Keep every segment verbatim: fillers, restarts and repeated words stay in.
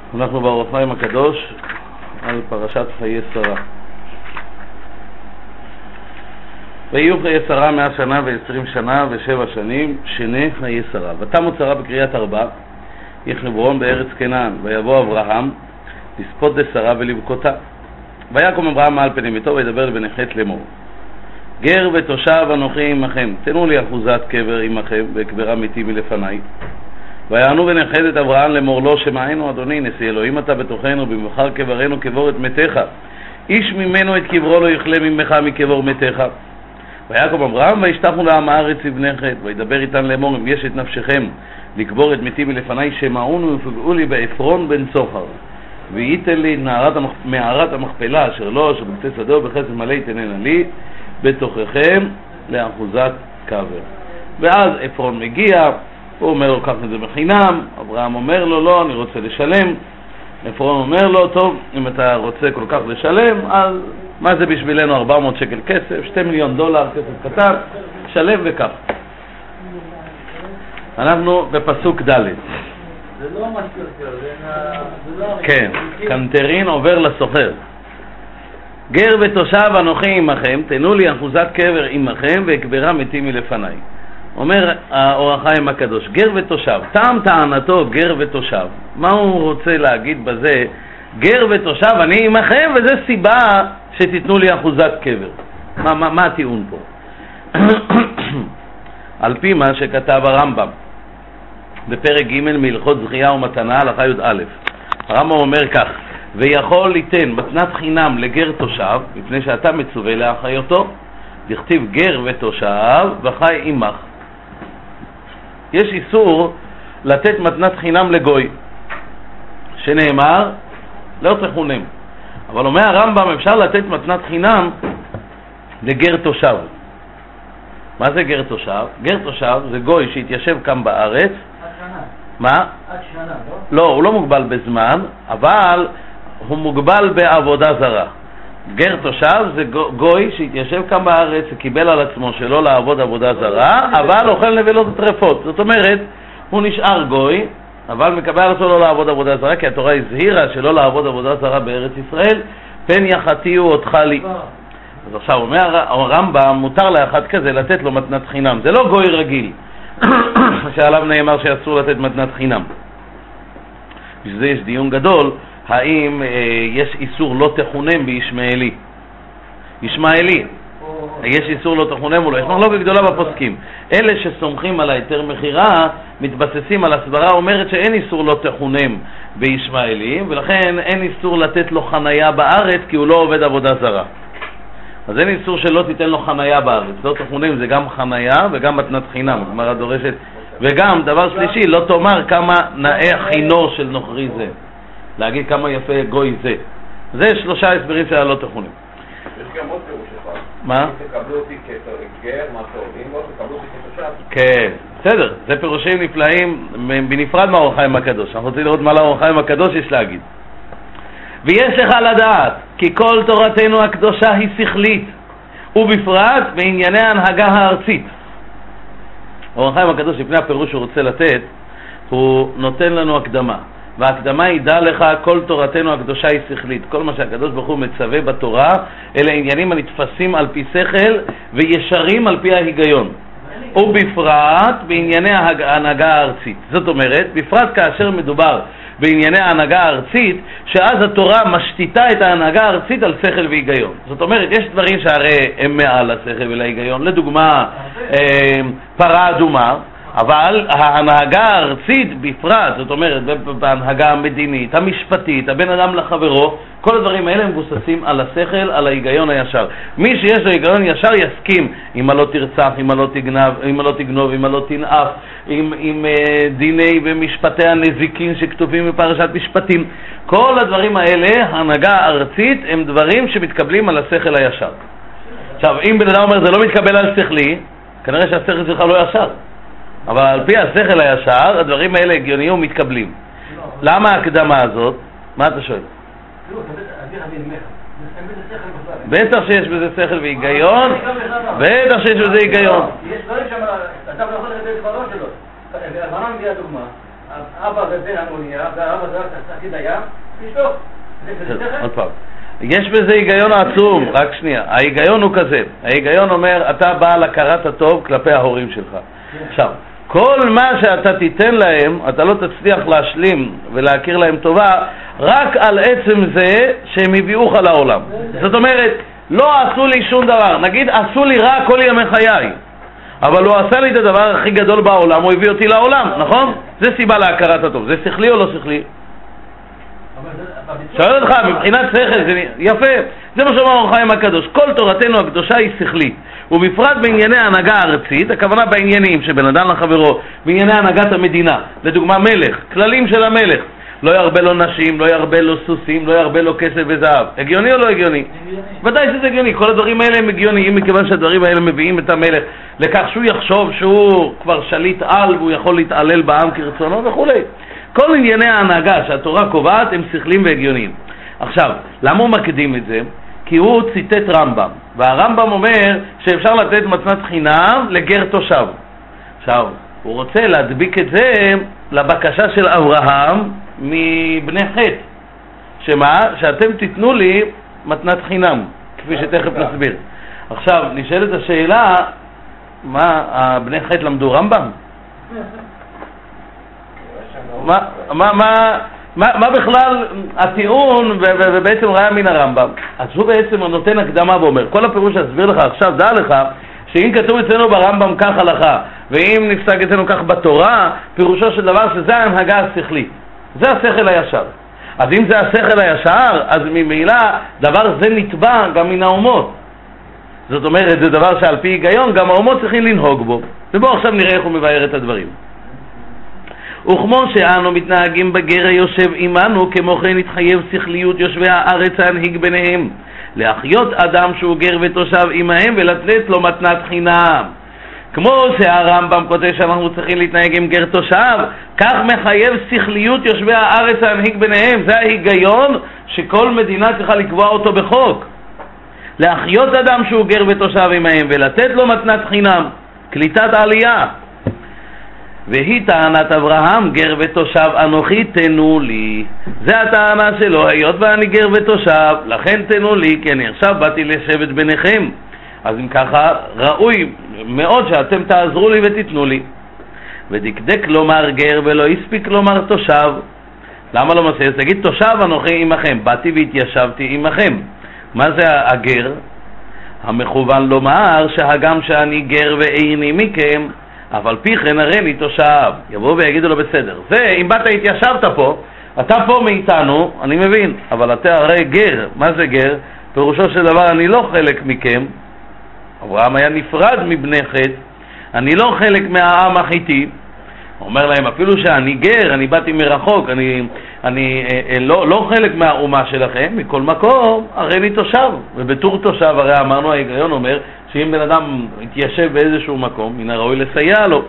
אנחנו באור החיים הקדוש על פרשת חיי שרה. ויהיו חיי שרה מאה שנה ועשרים שנה ושבע שנים שני חיי שרה. ותמו שרה בקריית ארבע, היא חברון בארץ כנען. ויבוא אברהם לספות דשרה ולבכותה. ויקום אברהם מעל פני ביתו וידבר לבני חת לאמור, גר ותושב אנוכי עמכם, תנו לי אחוזת קבר עמכם ואקברה מתי מלפניי. ויענו בני חת את אברהם לאמור לו, שמענו אדוני נשיא אלוהים אתה בתוכנו, במחר קברנו קבור את מתך, איש ממנו את קברו לא יכלה ממך מקבור מתך. ויקום אברהם וישתחו לעם הארץ לבני חת, וידבר איתן לאמור, אם יש את נפשכם לקבור את מתי מלפניי, שמעונו ופגעו לי בעפרון בן צוחר, וייתן לי מערת המכפלה אשר לו, אשר בקצה שדהו בחסד מלא יתננה לי בתוככם לאחוזת קבר. ואז עפרון מגיע, הוא אומר לו, קח את זה בחינם. אברהם אומר לו, לא, אני רוצה לשלם. עפרון אומר לו, טוב, אם אתה רוצה כל כך לשלם, אז מה זה בשבילנו ארבע מאות שקל כסף, שתי מיליון דולר, כסף קטן, שלם וכך. אנחנו בפסוק ד'. זה לא משהו, זה לא... כן, קנטרין עובר לסוחר. גר ותושב אנוכי עמכם, תנו לי אחוזת קבר עמכם ואקברה מתי מלפניי. אומר האור החיים הקדוש, גר ותושב, טעם טענתו גר ותושב. מה הוא רוצה להגיד בזה? גר ותושב אני עמכם, וזה סיבה שתיתנו לי אחוזת קבר. מה, מה, מה הטיעון פה? על פי מה שכתב הרמב"ם בפרק ג' מהלכות זכייה ומתנה הלכה י"א. הרמב"ם אומר כך, ויכול ליתן מתנת חינם לגר תושב, מפני שאתה מצווה לאחיותו, דכתיב גר ותושב וחי עמך. יש איסור לתת מתנת חינם לגוי, שנאמר לא תחונם. אבל אומר הרמב"ם, אפשר לתת מתנת חינם לגר תושב. מה זה גר תושב? גר תושב זה גוי שהתיישב כאן בארץ. עד שנה. מה? עד שנה, לא? לא, הוא לא מוגבל בזמן, אבל הוא מוגבל בעבודה זרה. גר תושב זה גוי שהתיישב כאן בארץ, וקיבל על עצמו שלא לעבוד עבודה זרה, אבל אוכל נבלות וטרפות. זאת אומרת, הוא נשאר גוי, אבל מקבל על עצמו לא לעבוד עבודה זרה, כי התורה הזהירה שלא לעבוד עבודה זרה בארץ ישראל, פן יחתיהו אותך לי. אז עכשיו אומר הרמב"ם, מותר לאחד כזה לתת לו מתנת חינם. זה לא גוי רגיל שעליו נאמר שאסור לתת מתנת חינם. בשביל זה יש דיון גדול, האם אה, יש איסור לא תחונם בישמעאלי. ישמעאלי, יש איסור לא תחונם או לא. יש מחלוקת גדולה בפוסקים. אלה שסומכים על היתר מחירה מתבססים על הסברה אומרת שאין איסור לא תחונם בישמעאלי, ולכן אין איסור לתת לו חנייה בארץ כי הוא לא עובד עבודה זרה. אז אין איסור שלא תיתן לו חנייה בארץ. לא תחונם זה גם חנייה וגם מתנת חינם, הגמרא דורשת. וגם דבר שלישי, לא תאמר כמה נאה חינור של נוכרי זה, להגיד כמה יפה גוי זה. זה שלושה הסברים של הלא תחונים. יש גם עוד פירוש אחד. מה? תקבלו אותי כגר, מה טוב, אם לא תקבלו אותי כתושב. כן, בסדר, זה פירושים נפלאים בנפרד מהאור החיים הקדוש. אנחנו רוצים לראות מה לאור החיים הקדוש יש להגיד. ויש לך לדעת כי כל תורתנו הקדושה היא שכלית, ובפרט בענייני ההנהגה הארצית. האור החיים הקדוש, לפני הפירוש שהוא רוצה לתת, הוא נותן לנו הקדמה. וההקדמה היא, דע לך, כל תורתנו הקדושה היא שכלית. כל מה שהקדוש ברוך הוא מצווה בתורה, אלה עניינים הנתפסים על פי שכל וישרים על פי ההיגיון. ובפרט בענייני ההנהגה הארצית. זאת אומרת, בפרט כאשר מדובר בענייני ההנהגה הארצית, שאז התורה משתיתה את ההנהגה הארצית על שכל והיגיון. זאת אומרת, יש דברים שהרי הם מעל השכל ולהיגיון. לדוגמה, פרה אדומה, אבל ההנהגה הארצית בפרט, זאת אומרת, בהנהגה המדינית, המשפטית, הבן אדם לחברו, כל הדברים האלה מבוססים על השכל, על ההיגיון הישר. מי שיש לו היגיון ישר יסכים אם לא תרצח, אם לא תגנב, אם לא תגנוב, אם לא תנאף, עם, עם uh, דיני ומשפטי הנזיקין שכתובים בפרשת משפטים. כל הדברים האלה, ההנהגה הארצית, הם דברים שמתקבלים על השכל הישר. עכשיו, אם בן אדם אומר זה לא מתקבל על שכלי, כנראה שהשכל שלך לא ישר. אבל על פי השכל הישר, הדברים האלה הגיוניים ומתקבלים. למה ההקדמה הזאת? מה אתה שואל? בטח שיש בזה שכל והיגיון, בטח שיש בזה היגיון. יש דברים שאתה לא יכול לתת דברו שלו. הרמב"ם מביא הדוגמה, אבא ובן המוניה, והאבא זה תגיד היה, תשתוק. עוד פעם. יש בזה היגיון עצום, רק שנייה. ההיגיון הוא כזה. ההיגיון אומר, אתה בא להכרת הטוב כלפי ההורים שלך. עכשיו, כל מה שאתה תיתן להם, אתה לא תצליח להשלים ולהכיר להם טובה, רק על עצם זה שהם הביאוך לעולם. זאת אומרת, לא עשו לי שום דבר. נגיד, עשו לי רע כל ימי חיי. אבל הוא עשה לי את הדבר הכי גדול בעולם, הוא הביא אותי לעולם, נכון? זה סיבה להכרת הטוב. זה שכלי או לא שכלי? שואל אותך, מבחינת שכל, זה יפה. זה מה שאומר אור החיים הקדוש. כל תורתנו הקדושה היא שכלית. ובפרט בענייני ההנהגה הארצית, הכוונה בעניינים שבין אדם לחברו, בענייני הנהגת המדינה. לדוגמה מלך, כללים של המלך. לא ירבה לו נשים, לא ירבה לו סוסים, לא ירבה לו כסף וזהב. הגיוני או לא הגיוני? ודאי שזה הגיוני. כל הדברים האלה הם הגיוניים, מכיוון שהדברים האלה מביאים את המלך לכך שהוא יחשוב שהוא כבר שליט על והוא יכול להתעלל בעם כרצונו וכו'. כל ענייני ההנהגה שהתורה קובעת הם שכלים והגיוניים. עכשיו, למה הוא מקדים את זה? כי הוא ציטט רמב"ם, והרמב"ם אומר שאפשר לתת מתנת חינם לגר תושב. עכשיו, הוא רוצה להדביק את זה לבקשה של אברהם מבני חטא. שמה? שאתם תיתנו לי מתנת חינם, כפי שתכף נסביר. עכשיו, נשאלת השאלה, מה, בני חטא למדו רמב"ם? מה, מה, מה, מה, מה בכלל הטיעון ובעצם ראיה מן הרמב"ם? אז הוא בעצם נותן הקדמה ואומר, כל הפירוש שאסביר לך עכשיו, דע לך, שאם כתוב אצלנו ברמב"ם כך הלכה, ואם נפסק אצלנו כך בתורה, פירושו של דבר שזה ההנהגה השכלית. זה השכל הישר. אז אם זה השכל הישר, אז ממילא דבר זה נתבע גם מן האומות. זאת אומרת, זה דבר שעל פי היגיון, גם האומות צריכים לנהוג בו. ובואו עכשיו נראה איך הוא מבאר את הדברים. וכמו שאנו מתנהגים בגר היושב עמנו, כמו כן התחייב שכליות יושבי הארץ להנהיג ביניהם, להחיות אדם שהוא גר ותושב עמהם ולתת לו מתנת חינם. כמו שהרמב"ם כותב שאנחנו צריכים להתנהג עם גר תושב, כך מחייב שכליות יושבי הארץ להנהיג ביניהם. זה ההיגיון שכל מדינה צריכה לקבוע אותו בחוק. להחיות אדם שהוא גר ותושב עמהם ולתת לו מתנת חינם, קליטת עלייה. והיא טענת אברהם, גר ותושב אנוכי תנו לי. זה הטענה שלו, היות ואני גר ותושב, לכן תנו לי, כי אני עכשיו באתי לשבת ביניכם. אז אם ככה, ראוי מאוד שאתם תעזרו לי ותיתנו לי. ודקדק לומר גר ולא הספיק לומר תושב. למה לא מסייס? תגיד תושב אנוכי עמכם, באתי והתיישבתי עמכם. מה זה הגר? המכוון לומר שהגם שאני גר ואיני מכם, אבל פי כן הרי תושב. יבואו ויגידו לו בסדר. זה, אם באת התיישבת פה, אתה פה מאיתנו, אני מבין, אבל אתה הרי גר. מה זה גר? פירושו של דבר, אני לא חלק מכם. אברהם היה נפרד מבני חטא, אני לא חלק מהעם החיתי. אומר להם, אפילו שאני גר, אני באתי מרחוק, אני, אני אה, לא, לא חלק מהאומה שלכם, מכל מקום, הרי אני תושב. ובתור תושב, הרי אמרנו, ההיגיון אומר, שאם בן אדם יתיישב באיזשהו מקום, מן הראוי לסייע לו.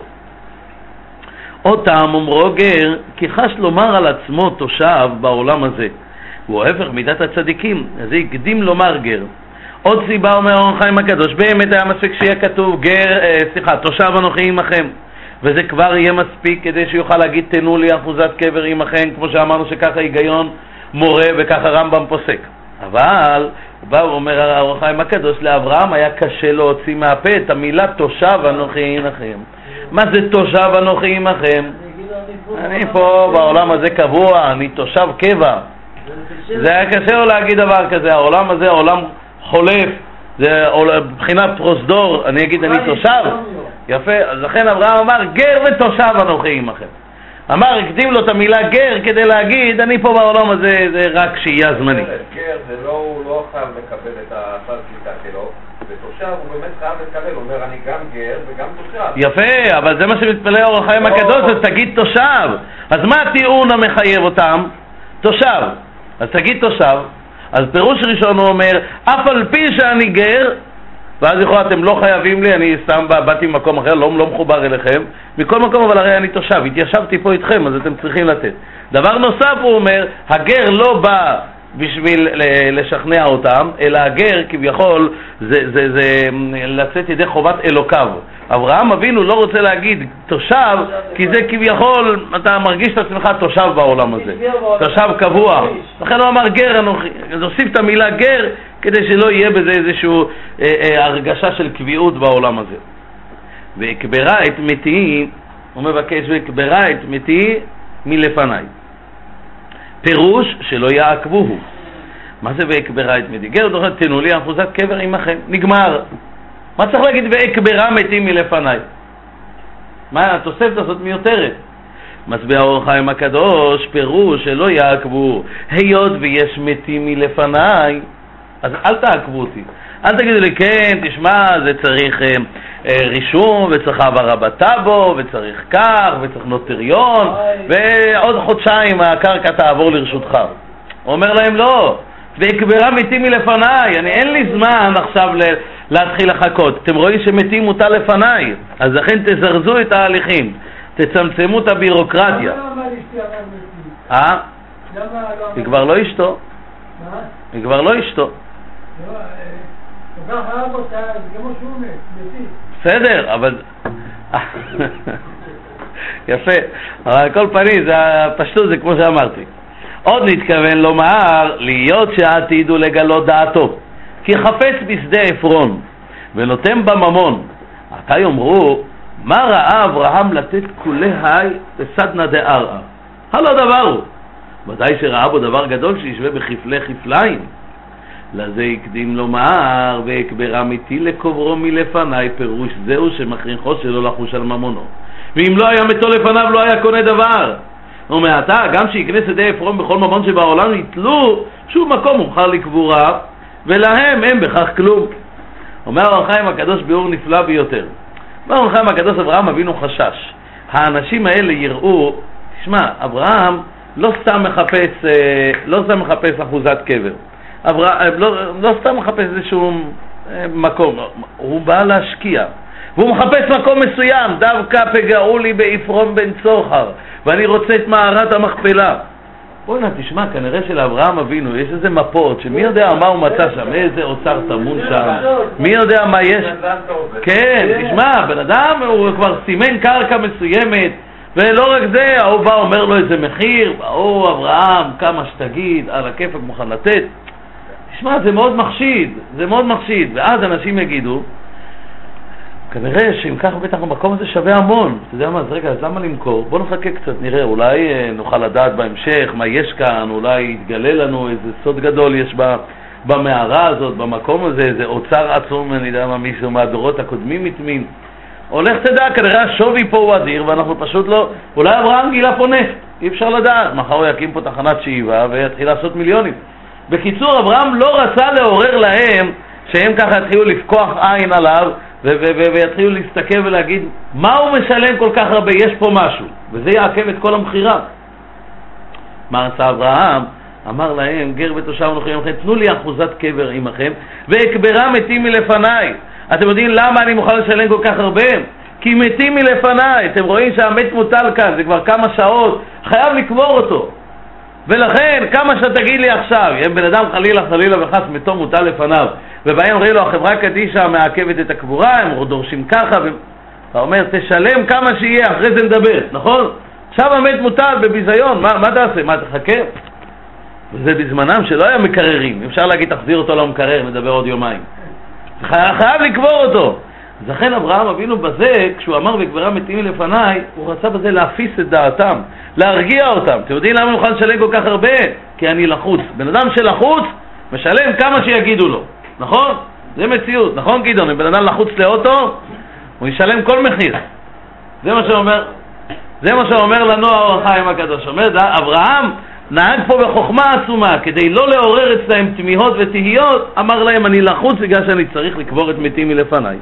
אותם אומרו גר, כי חש לומר על עצמו תושב בעולם הזה. הוא ההפך מידת הצדיקים, אז זה יקדים לומר גר. עוד סיבה אומר אור החיים הקדוש, באמת היה מספיק שיהיה כתוב גר, אה, סליחה, תושב אנוכי עמכם. וזה כבר יהיה מספיק כדי שיוכל להגיד תנו לי אחוזת קבר עמכם, כמו שאמרנו שככה היגיון מורה וככה רמב"ם פוסק. אבל הוא בא ואומר אור החיים הקדוש, לאברהם היה קשה להוציא מהפה את המילה תושב אנוכי עמכם. מה זה תושב אנוכי עמכם? אני פה בעולם הזה קבוע, אני תושב קבע. זה היה קשה לו להגיד דבר כזה, העולם הזה עולם חולף, זה בחינת פרוזדור, אני אגיד אני תושב. יפה, אז לכן אברהם אמר גר ותושב אנוכי עמכם. אמר, הקדים לו את המילה גר כדי להגיד אני פה בעולם הזה, זה רק שהייה זמני. גר זה לא, הוא לא חייב לקבל את הסל קליטה שלו, ותושב הוא באמת חייב לקבל, הוא אומר אני גם גר וגם תושב. יפה, אבל זה מה שמתפלא אור החיים הקדוש, אז תגיד תושב. אז מה הטיעון המחייב אותם? תושב. אז תגיד תושב. אז פירוש ראשון הוא אומר, אף על פי שאני גר, ואז יכול אתם לא חייבים לי, אני סתם באתי ממקום אחר, לא, לא מחובר אליכם, מכל מקום אבל הרי אני תושב, התיישבתי פה איתכם, אז אתם צריכים לתת. דבר נוסף הוא אומר, הגר לא בא בשביל לשכנע אותם, אלא הגר כביכול זה, זה, זה לצאת ידי חובת אלוקיו. אברהם אבינו לא רוצה להגיד תושב, כי זה כביכול, אתה מרגיש את עצמך תושב בעולם הזה, תושב קבוע. לכן הוא אמר גר אנוכי, נוסיף את המילה גר, כדי שלא יהיה בזה איזושהי אה, אה, הרגשה של קביעות בעולם הזה. והקברה את מתי, הוא מבקש, והקברה את מתי מלפניי. פירוש שלא יעקבוהו. מה זה והקברה את מתי? גר דוחת תנו לי אחוזת קבר עמכם. נגמר. מה צריך להגיד והקברה מתי מלפניי? מה התוספת הזאת מיותרת? מסביר האור החיים הקדוש, פירוש שלא יעקבו, היות ויש מתים מלפניי, אז אל תעקבו אותי. אל תגידו לי, כן, תשמע, זה צריך אה, אה, רישום, וצריך העברה בטאבו, וצריך כך, וצריך נוטריון, ועוד חודשיים הקרקע תעבור לרשותך. הוא אומר להם, לא, והקברה מתים מלפניי, אני, אין לי זמן עכשיו ל, להתחיל לחכות. אתם רואים שמתים מוטל לפניי, אז לכן תזרזו את ההליכים, תצמצמו את הבירוקרטיה. אה? היא כבר לא אשתו. היא כבר לא אשתו. בסדר, אבל יפה, אבל על כל פנים זה הפשטות, זה כמו שאמרתי. עוד נתכוון לומר להיות שעתידו לגלות דעתו, כי חפץ בשדה עפרון ונותן בממון. עתה יאמרו, מה ראה אברהם לתת כולי היי בסדנה דערער? הלא דבר הוא, ודאי שראה בו דבר גדול שישווה בכפלי כפליים. לזה הקדים לומר, והקבר אמיתי לקוברו מלפניי, פירוש זהו שמכריחו שלא לחוש על ממונו. ואם לא היה מתו לפניו לא היה קונה דבר. ומעתה, גם שיקנה שדה עפרון בכל ממון שבעולם יתלו, שום מקום מוכר לקבורה, ולהם אין בכך כלום. אומר האור החיים הקדוש ביאור נפלא ביותר. אומר האור החיים הקדוש, אברהם אבינו חשש. האנשים האלה יראו, תשמע, אברהם לא סתם מחפש, לא סתם מחפש אחוזת קבר. אברהם, לא, לא סתם מחפש איזשהו מקום, הוא בא להשקיע. והוא מחפש מקום מסוים, דווקא פגעו לי בעפרון בן צוחר, ואני רוצה את מערת המכפלה. בואי נה, תשמע, כנראה שלאברהם אבינו יש איזה מפות, שמי יודע מה הוא מצא שם, איזה אוצר טמון שם, מי יודע מה יש. כן, תשמע, בן אדם הוא כבר סימן קרקע מסוימת, ולא רק זה, הוא בא אומר לו איזה מחיר, או אברהם, כמה שתגיד, על הכיפק מוכן לתת. תשמע, זה מאוד מחשיד, זה מאוד מחשיד, ואז אנשים יגידו, כנראה שאם ככה בטח המקום הזה שווה המון. אתה יודע מה, אז רגע, אז למה למכור? בוא נחכה קצת, נראה, אולי נוכל לדעת בהמשך מה יש כאן, אולי יתגלה לנו איזה סוד גדול יש במערה הזאת, במקום הזה, איזה אוצר עצום, אני יודע מה, מישהו מהדורות הקודמים מתמין. הולך תדע, כנראה השווי פה הוא אדיר, ואנחנו פשוט לא, אולי אברהם גילה פה נפט, אי אפשר לדעת, מחר הוא יקים פה תחנת שאיבה ויתחיל לעשות מיליונים. בקיצור, אברהם לא רצה לעורר להם שהם ככה יתחילו לפקוח עין עליו ויתחילו להסתכל ולהגיד מה הוא משלם כל כך הרבה, יש פה משהו, וזה יעכב את כל המחירה. מה עשה אברהם? אמר להם, גר ותושב אנוכי עמכם, תנו לי אחוזת קבר עמכם והקברה מתים מלפניי. אתם יודעים למה אני מוכן לשלם כל כך הרבה? כי מתים מלפניי. אתם רואים שהמת מוטל כאן, זה כבר כמה שעות, חייב לקבור אותו. ולכן, כמה שתגיד לי עכשיו, אם בן אדם חלילה חלילה וחס מתו מוטל לפניו, ובהם אומרים לו, החברה קדישה מעכבת את הקבורה, הם דורשים ככה, ואתה אומר, תשלם כמה שיהיה, אחרי זה נדבר, נכון? עכשיו המת מוטל בביזיון, מה, מה תעשה? מה, תחכה? וזה בזמנם שלא היה מקררים, אפשר להגיד, תחזיר אותו לא מקרר, נדבר עוד יומיים. חייב לקבור אותו. אז לכן אברהם אבינו בזה, כשהוא אמר וקברה מתים לפניי, הוא רצה בזה להפיס את דעתם, להרגיע אותם. אתם יודעים למה הוא יכול לשלם כל כך הרבה? כי אני לחוץ. בן אדם שלחוץ משלם כמה שיגידו לו, נכון? זה מציאות, נכון גדעון? אם בן אדם לחוץ לאוטו, הוא ישלם כל מחיר. זה מה שאומר, זה מה שאומר לנו האור החיים הקדוש. אומר, אברהם נהג פה בחוכמה עצומה, כדי לא לעורר אצלהם תמיהות ותהיות, אמר להם, אני לחוץ בגלל שאני צריך לקבור את מתים מלפניי.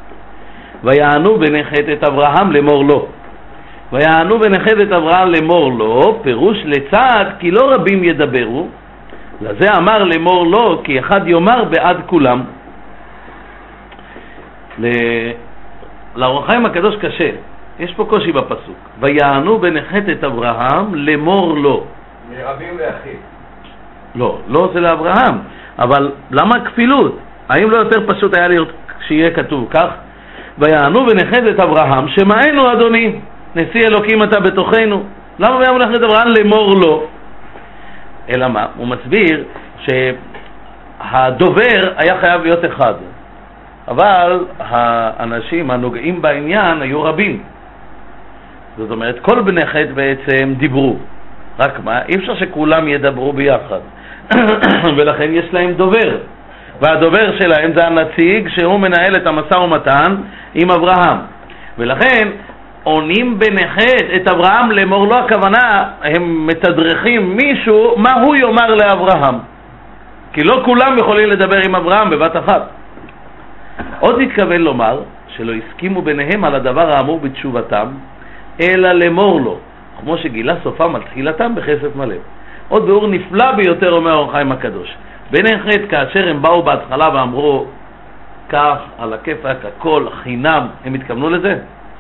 ויענו ונחת את אברהם לאמור לו. ויענו ונחת את אברהם לאמור לו, פירוש לצד, כי לא רבים ידברו, לזה אמר לאמור לו, כי אחד יאמר בעד כולם. לאור החיים הקדוש קשה, יש פה קושי בפסוק. ויענו ונחת את אברהם לאמור לו. מרבים ליחיד. לא, לא זה לאברהם, אבל למה כפילות? האם לא יותר פשוט היה להיות שיהיה כתוב כך? ויענו ונחת את אברהם, שמענו אדוני, נשיא אלוקים אתה בתוכנו. למה ויענו ונחת את אברהם? לאמור לו. אלא מה? הוא מסביר שהדובר היה חייב להיות אחד, אבל האנשים הנוגעים בעניין היו רבים. זאת אומרת, כל בני חטא בעצם דיברו. רק מה? אי אפשר שכולם ידברו ביחד. ולכן יש להם דובר. והדובר שלהם זה הנציג שהוא מנהל את המשא ומתן עם אברהם. ולכן עונים בני חטא את אברהם לאמור לו, הכוונה, הם מתדרכים מישהו מה הוא יאמר לאברהם. כי לא כולם יכולים לדבר עם אברהם בבת אחת. עוד התכוון לומר שלא הסכימו ביניהם על הדבר האמור בתשובתם, אלא לאמור לו, כמו שגילה סופם על תחילתם בחסד מלא. עוד ביאור נפלא ביותר אומר אור החיים הקדוש. בני חטא כאשר הם באו בהתחלה ואמרו כך, על הכיפק, הכל, חינם, הם התכוונו לזה?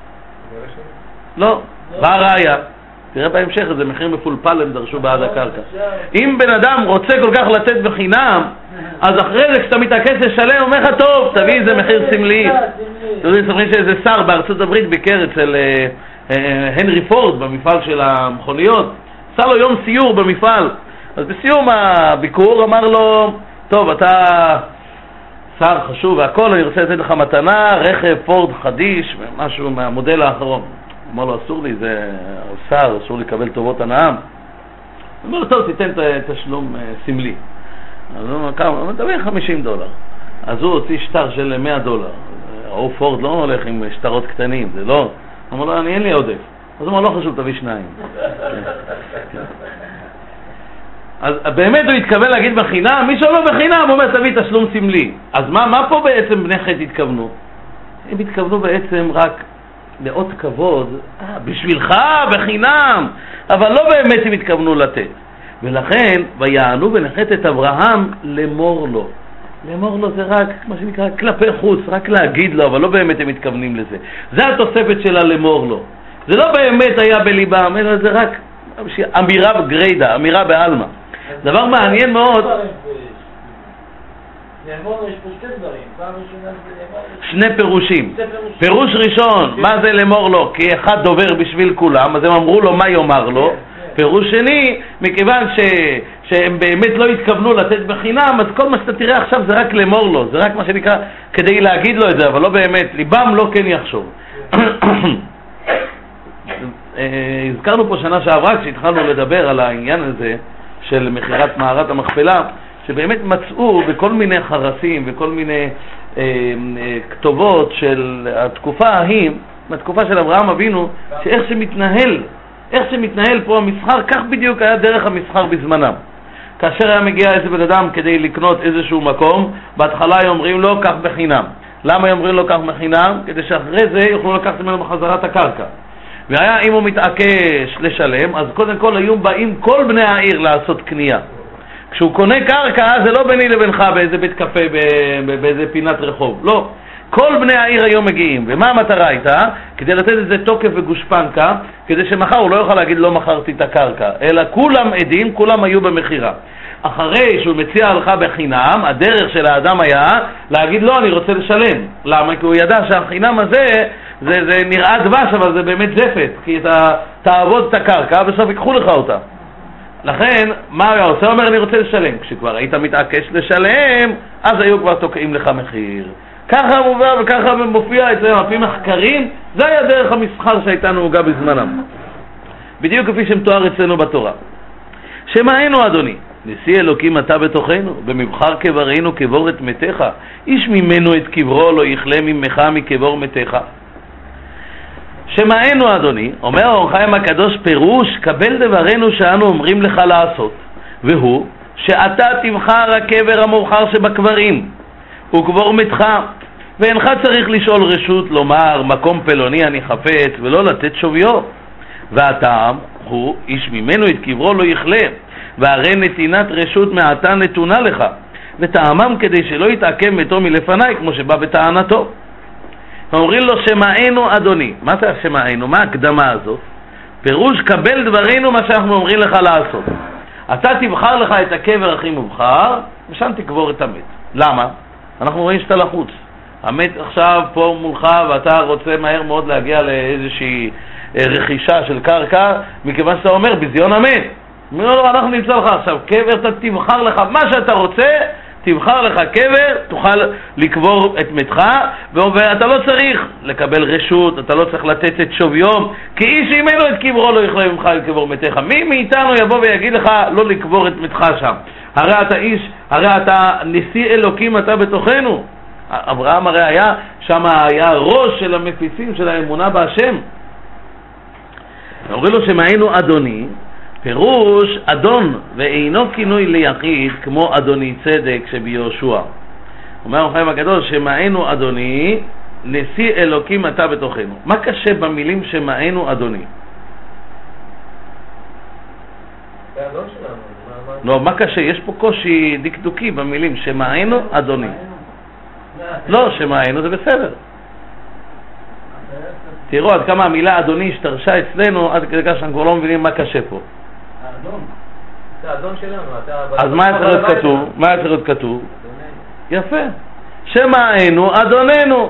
לא. מה הראיה? תראה בהמשך, זה מחיר מפולפל הם דרשו בעד הקרקע. אם בן אדם רוצה כל כך לתת בחינם, אז אחרי זה כשאתה מתעקש לשלם, אומר לך טוב, תביא איזה מחיר סמלי. אתה יודע, ספרים שאיזה שר בארצות הברית ביקר אצל הנרי פורד במפעל של המכוניות, עשה לו יום סיור במפעל. אז בסיום הביקור אמר לו, טוב, אתה שר חשוב והכל, אני רוצה לתת לך מתנה, רכב פורד חדיש, משהו מהמודל האחרון. אמר לו, אסור לי, זה שר, אסור לי לקבל טובות הנאה. הוא אומר לו, טוב, תיתן תשלום סמלי. אז הוא אומר, כמה? הוא אומר, תביא חמישים דולר. אז הוא הוציא שטר של מאה דולר. או פורד לא הולך עם שטרות קטנים, זה לא. הוא אומר לו, אני אין לי עודף. אז הוא אומר, לא חשוב, תביא שניים. אז באמת הוא התכוון להגיד בחינם, מי שאומר בחינם, הוא אומר, תביא תשלום סמלי. אז מה, מה פה בעצם בני חטא התכוונו? הם התכוונו בעצם רק לאות כבוד, אה, בשבילך, בחינם, אבל לא באמת הם התכוונו לתת. ולכן, ויענו ונחת את אברהם לאמור לו. לאמור לו זה רק, מה שנקרא, כלפי חוץ, רק להגיד לו, אבל לא באמת הם מתכוונים לזה. זה התוספת שלה לאמור לו. זה לא באמת היה בליבם, אלא זה רק אמירה בגרידה, אמירה בעלמא. דבר מעניין מאוד. שני פירושים. פירוש ראשון, מה זה לאמור לו? כי אחד דובר בשביל כולם, אז הם אמרו לו מה יאמר לו. פירוש שני, מכיוון ש... שהם באמת לא התכוונו לתת בחינם, אז כל מה שאתה תראה עכשיו זה רק לאמור לו, זה רק מה שנקרא כדי להגיד לו את זה, אבל לא באמת, ליבם לא כן יחשוב. הזכרנו פה שנה שעברה כשהתחלנו לדבר על העניין הזה של מחירת מערת המכפלה, שבאמת מצאו בכל מיני חרסים וכל מיני אה, אה, כתובות של התקופה ההיא, מהתקופה של אברהם אבינו, שאיך שמתנהל, איך שמתנהל פה המסחר, כך בדיוק היה דרך המסחר בזמנם. כאשר היה מגיע איזה בן אדם כדי לקנות איזשהו מקום, בהתחלה אומרים לו כך בחינם. למה אומרים לו כך בחינם? כדי שאחרי זה יוכלו לקחת ממנו בחזרה את הקרקע. והיה אם הוא מתעקש לשלם, אז קודם כל היו באים כל בני העיר לעשות קנייה. כשהוא קונה קרקע, זה לא ביני לבינך באיזה בית קפה, באיזה פינת רחוב. לא. כל בני העיר היום מגיעים. ומה המטרה הייתה? כדי לתת את זה תוקף וגושפנקה, כדי שמחר הוא לא יוכל להגיד לא מכרתי את הקרקע, אלא כולם עדים, כולם היו במחירה. אחרי שהוא מציע לך בחינם, הדרך של האדם היה להגיד לא, אני רוצה לשלם. למה? כי הוא ידע שהחינם הזה זה, זה נראה דבש, אבל זה באמת זפת, כי אתה תעבוד את הקרקע בסוף ייקחו לך אותה. לכן, מה הוא עושה? הוא אומר, אני רוצה לשלם. כשכבר היית מתעקש לשלם, אז היו כבר תוקעים לך מחיר. ככה מובא וככה מופיע אצלם, על פי מחקרים, זה היה דרך המסחר שהייתה נהוגה בזמנם. בדיוק כפי שמתואר אצלנו בתורה. שמענו אדוני, נשיא אלוקים אתה בתוכנו, במבחר קברינו קבור את מתיך, איש ממנו את קברו לא יכלה ממך מקבור מתיך. שמענו אדוני, אומר אור החיים הקדוש, פירוש קבל דברנו שאנו אומרים לך לעשות, והוא שאתה תבחר הקבר המאוחר שבקברים וקבור מתך, ואינך צריך לשאול רשות לומר מקום פלוני אני חפץ ולא לתת שוויו. והטעם הוא איש ממנו את קברו לא יכלה, והרי נתינת רשות מעתה נתונה לך, וטעמם כדי שלא יתעכב מתו מלפני כמו שבא בטענתו. אומרים לו שמענו אדוני. מה זה שמענו? מה ההקדמה הזאת? פירוש קבל דברינו מה שאנחנו אומרים לך לעשות. אתה תבחר לך את הקבר הכי מובחר ושם תקבור את המת. למה? אנחנו רואים שאתה לחוץ. המת עכשיו פה מולך ואתה רוצה מהר מאוד להגיע לאיזושהי רכישה של קרקע, מכיוון שאתה אומר בזיון המת. אומר לו, אנחנו נמצא לך עכשיו קבר, אתה תבחר לך מה שאתה רוצה, תבחר לך קבר, תוכל לקבור את מתך, ואתה לא צריך לקבל רשות, אתה לא צריך לתת את שוויום, כי איש אם אין לו את קברו לא יכולה ממך לקבור מתך. מי מאיתנו יבוא ויגיד לך לא לקבור את מתך שם? הרי אתה איש, הרי אתה נשיא אלוקים, אתה בתוכנו. אברהם הרי היה, שם היה ראש של המפיצים של האמונה בהשם. אומרים לו שמענו אדוני, פירוש אדון ואינו כינוי ליחיד כמו אדוני צדק שביהושע. אומר החיים הקדוש שמענו אדוני, נשיא אלוקים אתה בתוכנו. מה קשה במילים שמענו אדוני? זה אדון שלנו. לא, מה קשה? יש פה קושי דקדוקי במילים שמענו אדוני. לא, שמענו זה בסדר. תראו עד כמה המילה אדוני השתרשה אצלנו, עד כדי כך שאנחנו כבר לא מבינים מה קשה פה. האדון. זה האדון שלנו. אז מה צריך להיות כתוב? מה צריך להיות כתוב? יפה. שמענו אדוננו.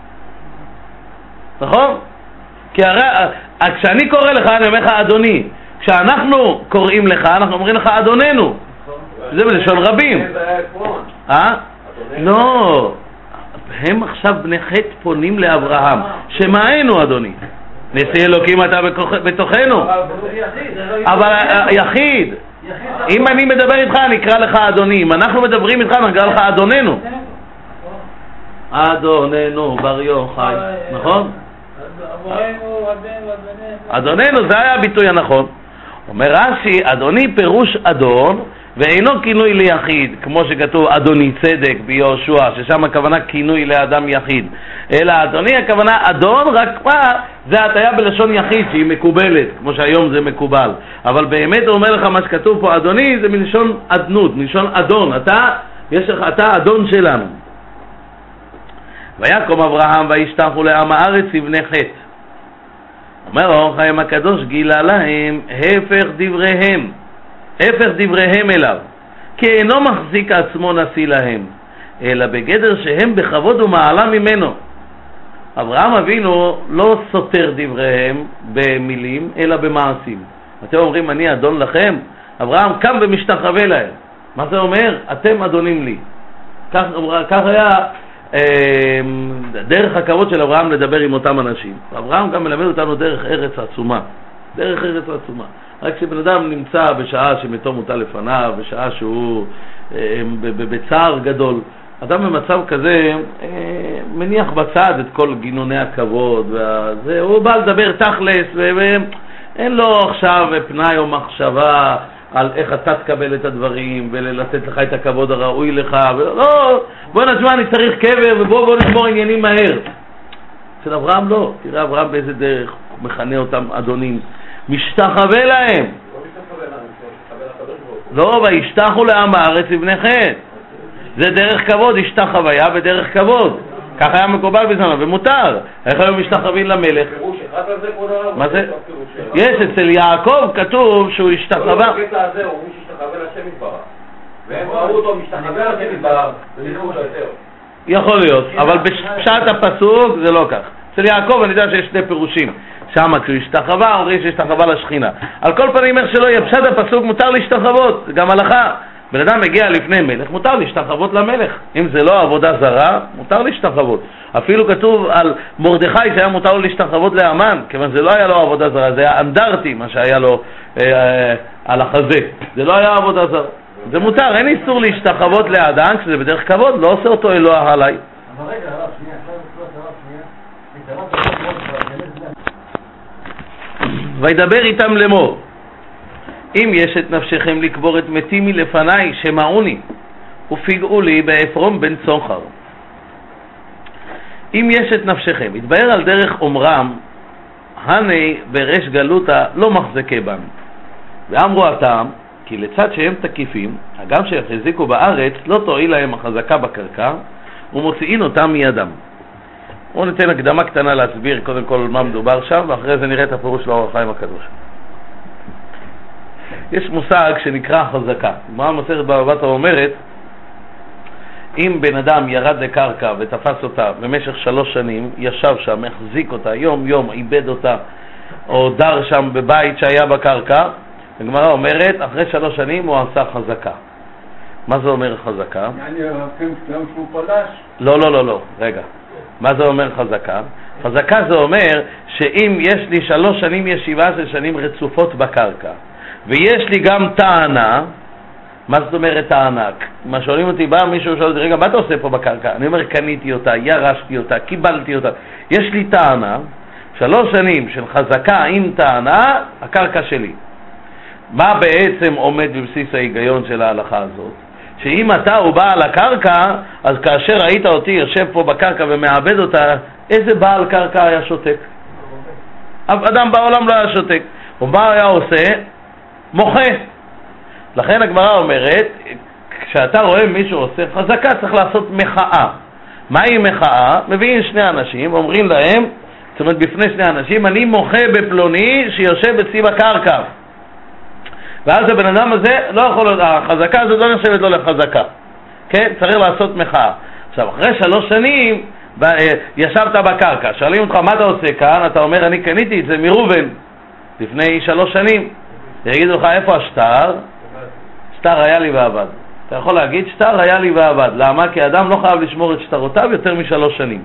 נכון? כי הרי, כשאני קורא לך אני אומר לך אדוני. כשאנחנו קוראים לך אנחנו אומרים לך אדוננו. זה בלשון רבים. אה? לא. הם עכשיו בני חטא פונים לאברהם. שמענו אדוני. נשיא אלוקים אתה בתוכנו. אבל יחיד. אם אני מדבר איתך אני אקרא לך אדוני. אם אנחנו מדברים איתך אני אקרא לך אדוננו. אדוננו בר יוחאי. נכון? אדוננו זה היה הביטוי הנכון. אומר רש"י אדוני פירוש אדון ואינו כינוי ליחיד, כמו שכתוב אדוני צדק ביהושע, ששם הכוונה כינוי לאדם יחיד, אלא אדוני הכוונה אדון, רק מה זה הטיה בלשון יחיד שהיא מקובלת, כמו שהיום זה מקובל, אבל באמת הוא אומר לך מה שכתוב פה אדוני זה מלשון אדנות, מלשון אדון, אתה, יש לך, אתה אדון שלנו. ויקום אברהם וישתחו לעם הארץ לבני חטא. אומר אור החיים הקדוש גילה להם הפך דבריהם, הפך דבריהם אליו, כי אינו מחזיק עצמו נשיא להם, אלא בגדר שהם בכבוד ומעלה ממנו. אברהם אבינו לא סותר דבריהם במילים, אלא במעשים. אתם אומרים אני אדון לכם, אברהם קם ומשתחווה להם. מה זה אומר? אתם אדונים לי. כך, כך היה אה, דרך הכבוד של אברהם לדבר עם אותם אנשים. אברהם גם מלמד אותנו דרך ארץ עצומה, דרך ארץ עצומה. רק כשבן אדם נמצא בשעה שמתו מוטל לפניו, בשעה שהוא אה, בצער גדול, אדם במצב כזה אה, מניח בצד את כל גינוני הכבוד, וזה, הוא בא לדבר תכלס, ואין לו עכשיו פנאי או מחשבה על איך אתה תקבל את הדברים, ולתת לך את הכבוד הראוי לך, ולא, בוא נשמע, אני צריך קבר, ובוא בוא נשמור עניינים מהר. אצל אברהם לא, תראה אברהם באיזה דרך, הוא מכנה אותם אדונים, משתחווה להם. לא, וישתחו לעם הארץ לבני חטא. זה דרך כבוד, השתחוויה בדרך כבוד. כך היה מקובל בזמנו, ומותר. איך היו משתחווים למלך? מה זה? יש, אצל יעקב כתוב שהוא השתחווה. בקטע הזה הוא מי שהשתחווה לשם יתברך. והם ראו אותו משתחווה לשם יתברך, וניחו לו יותר. יכול להיות, אבל בפשט הפסוק זה לא כך. אצל יעקב אני יודע שיש שני פירושים. שם כשהוא השתחווה, אומרים שהשתחווה לשכינה. על כל פנים איך שלא יהיה פשט הפסוק, מותר להשתחוות, גם הלכה. בן אדם מגיע לפני מלך, מותר להשתחוות למלך. אם זה לא עבודה זרה, מותר להשתחוות. אפילו כתוב על מרדכי שהיה מותר לו להשתחוות לאמן, כיוון זה לא היה לו עבודה זרה, זה היה אנדרטי מה שהיה לו אה, אה, על החזה. זה לא היה עבודה זרה. זה מותר, אין איסור להשתחוות לאדם, כשזה בדרך כבוד, לא עושה אותו אלוה עליי. אבל רגע, הרב, שנייה, עכשיו נקרא, שנייה, וידבר איתם לאמור, אם יש את נפשכם לקבור את מתים מלפניי שמעוני ופגעו לי באפרום בן צוחר. אם יש את נפשכם, התבהר על דרך אומרם, הני ברש גלותה לא מחזקה בם. ואמרו הטעם, כי לצד שהם תקיפים, הגם שיחזיקו בארץ, לא תועיל להם החזקה בקרקע, ומוציאין אותם מידם. בואו ניתן הקדמה קטנה להסביר קודם כל מה מדובר שם, ואחרי זה נראה את הפירוש של אור החיים הקדוש. יש מושג שנקרא חזקה. מה המסכת בבא בתרא אומרת? אם בן אדם ירד לקרקע ותפס אותה במשך שלוש שנים, ישב שם, החזיק אותה, יום יום עיבד אותה, או דר שם בבית שהיה בקרקע, הגמרא אומרת, אחרי שלוש שנים הוא עשה חזקה. מה זה אומר חזקה? לא, לא, לא, לא, רגע. מה זה אומר חזקה? חזקה זה אומר שאם יש לי שלוש שנים ישיבה של שנים רצופות בקרקע, ויש לי גם טענה, מה זאת אומרת טענה? מה שואלים אותי, בא מישהו שואל אותי, רגע, מה אתה עושה פה בקרקע? אני אומר, קניתי אותה, ירשתי אותה, קיבלתי אותה. יש לי טענה, שלוש שנים של חזקה עם טענה, הקרקע שלי. מה בעצם עומד בבסיס ההיגיון של ההלכה הזאת? שאם אתה הוא בעל הקרקע, אז כאשר ראית אותי יושב פה בקרקע ומעבד אותה, איזה בעל קרקע היה שותק? אף אדם בעולם לא היה שותק. ומה היה עושה? מוחה. לכן הגמרא אומרת, כשאתה רואה מישהו עושה חזקה, צריך לעשות מחאה. מהי מחאה? מביאים שני אנשים, אומרים להם, זאת אומרת בפני שני אנשים, אני מוחה בפלוני שיושב אצלי בקרקע. ואז הבן אדם הזה לא יכול, החזקה הזאת לא נחשבת לו לחזקה. כן? צריך לעשות מחאה. עכשיו, אחרי שלוש שנים, ישבת בקרקע, שואלים אותך מה אתה עושה כאן, אתה אומר אני קניתי את זה מרובן לפני שלוש שנים. יגידו לך איפה השטר? שטר היה לי ועבד. אתה יכול להגיד שטר היה לי ועבד. למה? כי האדם לא חייב לשמור את שטרותיו יותר משלוש שנים.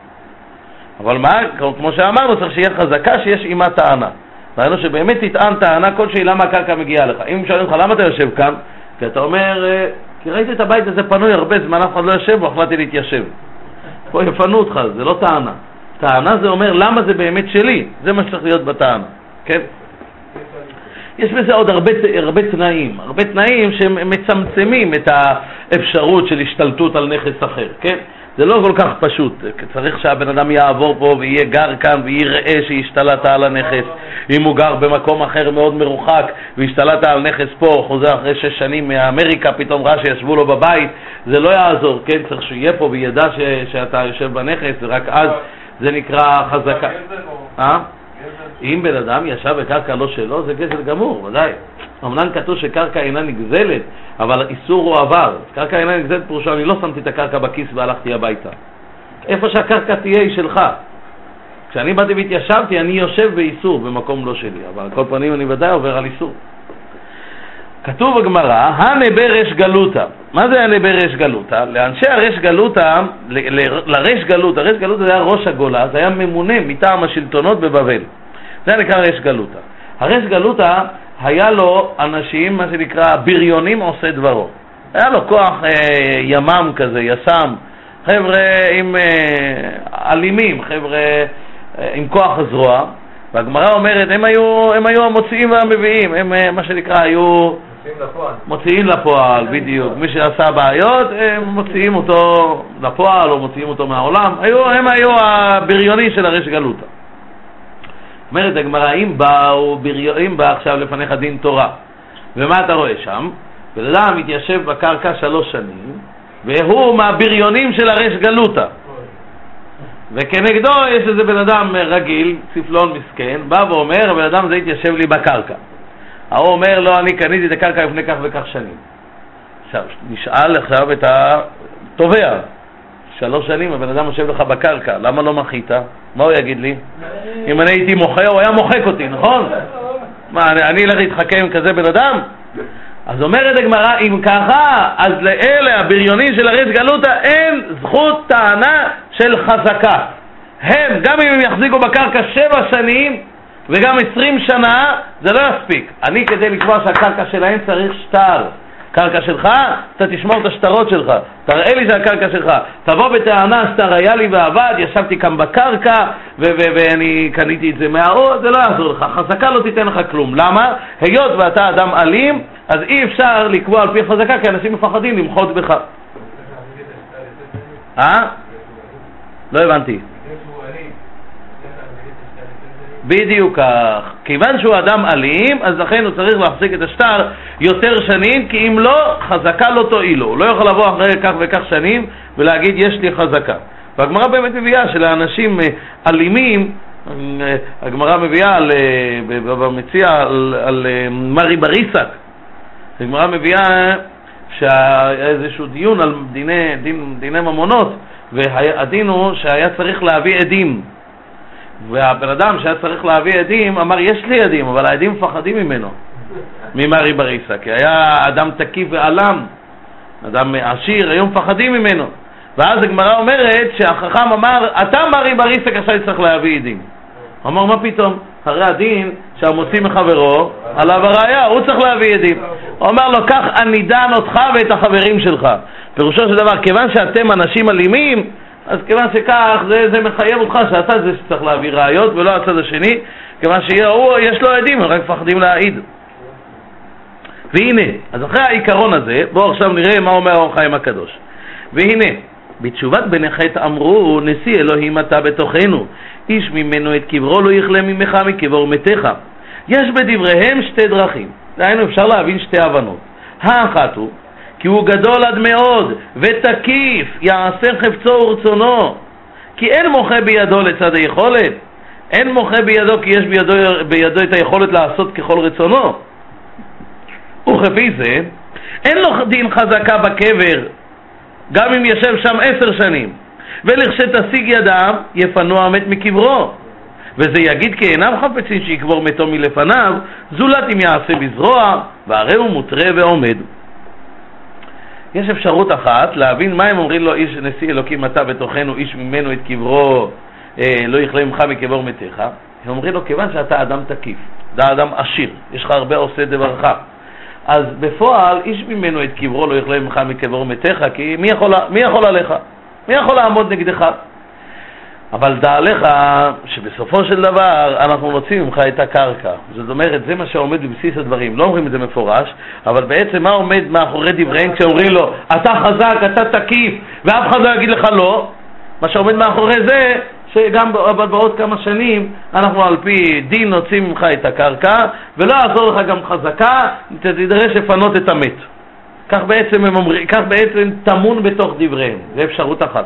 אבל מה? כמו שאמרנו, צריך שיהיה חזקה שיש עימה טענה. ראינו שבאמת תטען טענה כלשהי למה הקרקע מגיעה לך. אם שואלים לך למה אתה יושב כאן, כי אתה אומר, כי ראיתי את הבית הזה פנוי הרבה זמן, אף אחד לא יושב בו, החלטתי להתיישב. פה יפנו אותך, זה לא טענה. טענה זה אומר למה זה באמת שלי, זה מה שצריך להיות בטענה. כן? יש בזה עוד הרבה, הרבה תנאים, הרבה תנאים שמצמצמים את האפשרות של השתלטות על נכס אחר. כן? זה לא כל כך פשוט, צריך שהבן אדם יעבור פה ויהיה גר כאן ויראה שהשתלטה על הנכס. אם הוא גר במקום אחר מאוד מרוחק והשתלטה על נכס פה, חוזר אחרי שש שנים מאמריקה, פתאום ראה שישבו לו בבית, זה לא יעזור, כן? צריך שיהיה פה וידע ש- שאתה יושב בנכס, ורק אז זה נקרא חזקה. אה? אם בן אדם ישב בקרקע לא שלו, זה גזל גמור, ודאי. אמנם כתוב שקרקע אינה נגזלת, אבל איסור הוא עבר. קרקע אינה נגזלת פירושו, אני לא שמתי את הקרקע בכיס והלכתי הביתה. איפה שהקרקע תהיה היא שלך. כשאני באתי והתיישבתי, אני יושב באיסור במקום לא שלי, אבל על כל פנים אני ודאי עובר על איסור. כתוב בגמרא, הנבר רש גלותה. מה זה הנבר רש גלותה? לאנשי הרש גלותה, ל- ל- לרש גלותה, הרש גלותה זה היה ראש הגולה, זה היה ממונה מטעם השלטונות בבבל. זה נקרא רש גלותה. הרש גלותה היה לו אנשים, מה שנקרא, בריונים עושה דברו. היה לו כוח אה, ימם כזה, יסם, חבר'ה עם אה, אלימים, חבר'ה אה, עם כוח הזרוע. והגמרא אומרת, הם היו, הם היו המוציאים והמביאים, הם אה, מה שנקרא, היו לפועל. מוציאים לפועל, בדיוק. מי שעשה בעיות, הם מוציאים אותו לפועל או מוציאים אותו מהעולם. היו, הם היו הבריונים של הרש גלותה. אומרת הגמרא, אם באו בריונים, בא עכשיו לפניך דין תורה. ומה אתה רואה שם? בן אדם מתיישב בקרקע שלוש שנים, והוא מהבריונים של הרש גלותה. וכנגדו יש איזה בן אדם רגיל, צפלון מסכן, בא ואומר, הבן אדם זה התיישב לי בקרקע. הוא אומר לו, אני קניתי את הקרקע לפני כך וכך שנים. עכשיו, נשאל עכשיו את התובע. שלוש שנים הבן אדם יושב לך בקרקע, למה לא מחית? מה הוא יגיד לי? אם אני הייתי מוחה, הוא היה מוחק אותי, נכון? מה, אני, אני אלך להתחכה עם כזה בן אדם? אז אומרת הגמרא, אם ככה, אז לאלה הבריונים של הרש גלותה אין זכות טענה של חזקה. הם, גם אם הם יחזיקו בקרקע שבע שנים וגם עשרים שנה, זה לא יספיק. אני כדי לקבוע שהקרקע שלהם צריך שטר. קרקע שלך, אתה תשמור את השטרות שלך, תראה לי שהקרקע שלך, תבוא בטענה שטר היה לי ועבד, ישבתי כאן בקרקע ו- ו- ואני קניתי את זה מהאור, זה לא יעזור לך, חזקה לא תיתן לך כלום. למה? היות ואתה אדם אלים, אז אי אפשר לקבוע על פי חזקה, כי אנשים מפחדים למחות בך. אה? לא הבנתי. בדיוק כך. כיוון שהוא אדם אלים, אז לכן הוא צריך להחזיק את השטר יותר שנים, כי אם לא, חזקה לא תועיל לו. הוא לא יכול לבוא אחרי כך וכך שנים ולהגיד יש לי חזקה. והגמרא באמת מביאה שלאנשים אלימים, הגמרא מביאה על, במציאה על, על מרי בריסק. הגמרא מביאה שהיה איזשהו דיון על דיני, דין, דיני ממונות, והדין הוא שהיה צריך להביא עדים, והבן אדם שהיה צריך להביא עדים אמר יש לי עדים, אבל העדים מפחדים ממנו, ממרי בריסה, כי היה אדם תקיף ועלם, אדם עשיר, היו מפחדים ממנו. ואז הגמרא אומרת שהחכם אמר אתה מרי בריסה כשאני צריך להביא עדים. הוא אמר מה פתאום, הרי הדין שהמוציא מחברו עליו הראיה, הוא צריך להביא עדים. הוא אמר לו כך אני דן אותך ואת החברים שלך. פירושו של דבר, כיוון שאתם אנשים אלימים, אז כיוון שכך זה, זה מחייב אותך שאתה זה שצריך להביא ראיות ולא הצד השני, כיוון שיש לו עדים, הם רק מפחדים להעיד. והנה, אז אחרי העיקרון הזה, בואו עכשיו נראה מה אומר האור החיים הקדוש. והנה, בתשובת בני חטא אמרו, נשיא אלוהים אתה בתוכנו, איש ממנו את קברו לא יכלה ממך מקבור מתך. יש בדבריהם שתי דרכים, דהיינו אפשר להבין שתי הבנות. האחת הוא, כי הוא גדול עד מאוד ותקיף, יעשה חפצו ורצונו, כי אין מוחה בידו לצד היכולת, אין מוחה בידו כי יש בידו, בידו את היכולת לעשות ככל רצונו. וכפי זה, אין לו דין חזקה בקבר, גם אם ישב שם עשר שנים, ולכשתשיג ידיו, יפנו המת מקברו. וזה יגיד כי אינם חפצים שיקבור מתו מלפניו, זולת אם יעשה בזרוע, והרי הוא מוטרה ועומד. יש אפשרות אחת להבין מה הם אומרים לו, איש נשיא אלוקים אתה בתוכנו, איש ממנו את קברו, אה, לא יכלה ממך מקבור מתך. הם אומרים לו, כיוון שאתה אדם תקיף, אתה אדם עשיר, יש לך הרבה עושה דברך, אז בפועל איש ממנו את קברו לא יכלה ממך מקבור מתך, כי מי יכול, מי יכול עליך? מי יכול לעמוד נגדך? אבל דע לך שבסופו של דבר אנחנו מוצאים ממך את הקרקע. זאת אומרת, זה מה שעומד בבסיס הדברים. לא אומרים את זה מפורש, אבל בעצם מה עומד מאחורי דבריהם כשאומרים לו אתה חזק, אתה תקיף, ואף אחד לא יגיד לך לא? מה שעומד מאחורי זה שגם בעוד כמה שנים אנחנו על פי דין נוצאים ממך את הקרקע, ולא יעזור לך גם חזקה, תדרש לפנות את המת. כך בעצם הם אומרים, כך בעצם תמון בתוך דבריהם. זה אפשרות אחת.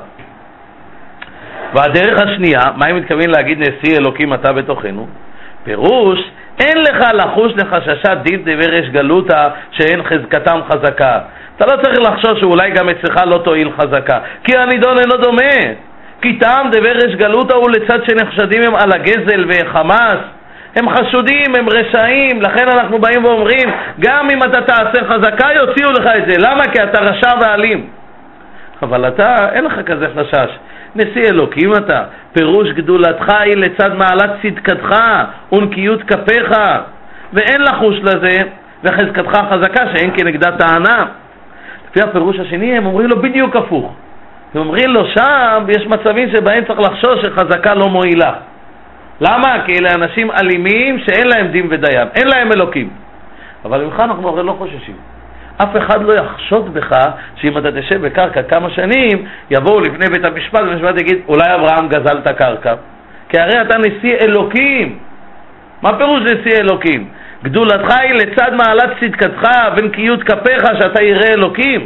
והדרך השנייה, מה הם מתכוונים להגיד נשיא אלוקים אתה בתוכנו? פירוש, אין לך לחוש לחששת דין דברש גלותה שאין חזקתם חזקה. אתה לא צריך לחשוש שאולי גם אצלך לא תועיל חזקה, כי הנידון אינו דומה. כי טעם דברש גלותה הוא לצד שנחשדים הם על הגזל וחמאס. הם חשודים, הם רשעים, לכן אנחנו באים ואומרים, גם אם אתה תעשה חזקה יוציאו לך את זה. למה? כי אתה רשע ואלים. אבל אתה, אין לך כזה חשש. נשיא אלוקים אתה, פירוש גדולתך היא לצד מעלת צדקתך ונקיות כפיך, ואין לחוש לזה, וחזקתך חזקה שאין כנגדה טענה. לפי הפירוש השני הם אומרים לו בדיוק הפוך. הם אומרים לו שם יש מצבים שבהם צריך לחשוש שחזקה לא מועילה. למה? כי אלה אנשים אלימים שאין להם דין ודיין, אין להם אלוקים. אבל ממך אנחנו הרי לא חוששים. אף אחד לא יחשוד בך שאם אתה תשב בקרקע כמה שנים, יבואו לפני בית המשפט, ובמשפט יגיד, אולי אברהם גזל את הקרקע. כי הרי אתה נשיא אלוקים. מה פירוש נשיא אלוקים? גדולתך היא לצד מעלת צדקתך ונקיות כפיך שאתה יראה אלוקים.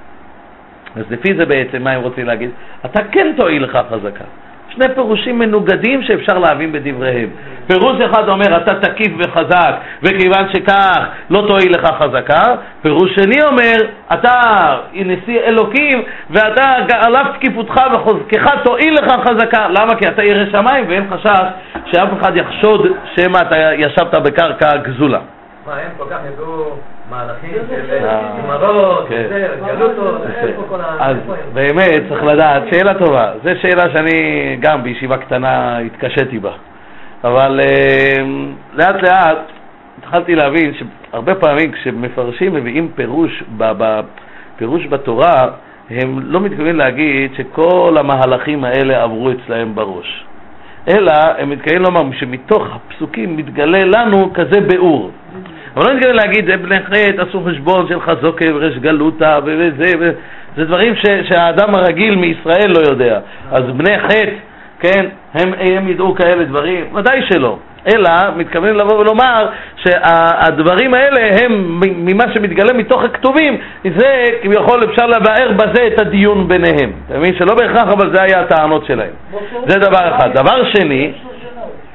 אז לפי זה בעצם מה הם רוצים להגיד? אתה כן תועיל לך חזקה. שני פירושים מנוגדים שאפשר להבין בדבריהם. פירוש אחד אומר אתה תקיף וחזק וכיוון שכך לא תועיל לך חזקה. פירוש שני אומר אתה נשיא אלוקים ואתה עליו תקיפותך וחוזקך תועיל לך חזקה. למה? כי אתה ירא שמיים ואין חשש שאף אחד יחשוד שמה אתה ישבת בקרקע גזולה. מה, הם כל כך ידעו מהלכים של גמרות, גלותות, איפה כל ה... אז באמת צריך לדעת, שאלה טובה, זו שאלה שאני גם בישיבה קטנה התקשיתי בה, אבל לאט לאט התחלתי להבין שהרבה פעמים כשמפרשים מביאים פירוש, פירוש בתורה, הם לא מתכוונים להגיד שכל המהלכים האלה עברו אצלהם בראש, אלא הם מתכוונים לומר שמתוך הפסוקים מתגלה לנו כזה ביאור. אבל לא מתכוון להגיד, זה בני חטא, עשו חשבון של חזוקה ורש גלותה וזה, זה דברים ש, שהאדם הרגיל מישראל לא יודע. אז בני חטא, כן, הם, הם ידעו כאלה דברים? ודאי שלא. אלא מתכוון לבוא ולומר שהדברים האלה הם ממה שמתגלה מתוך הכתובים, זה כביכול אפשר לבאר בזה את הדיון ביניהם. אתה מבין שלא בהכרח, אבל זה היה הטענות שלהם. זה דבר אחד. דבר שני,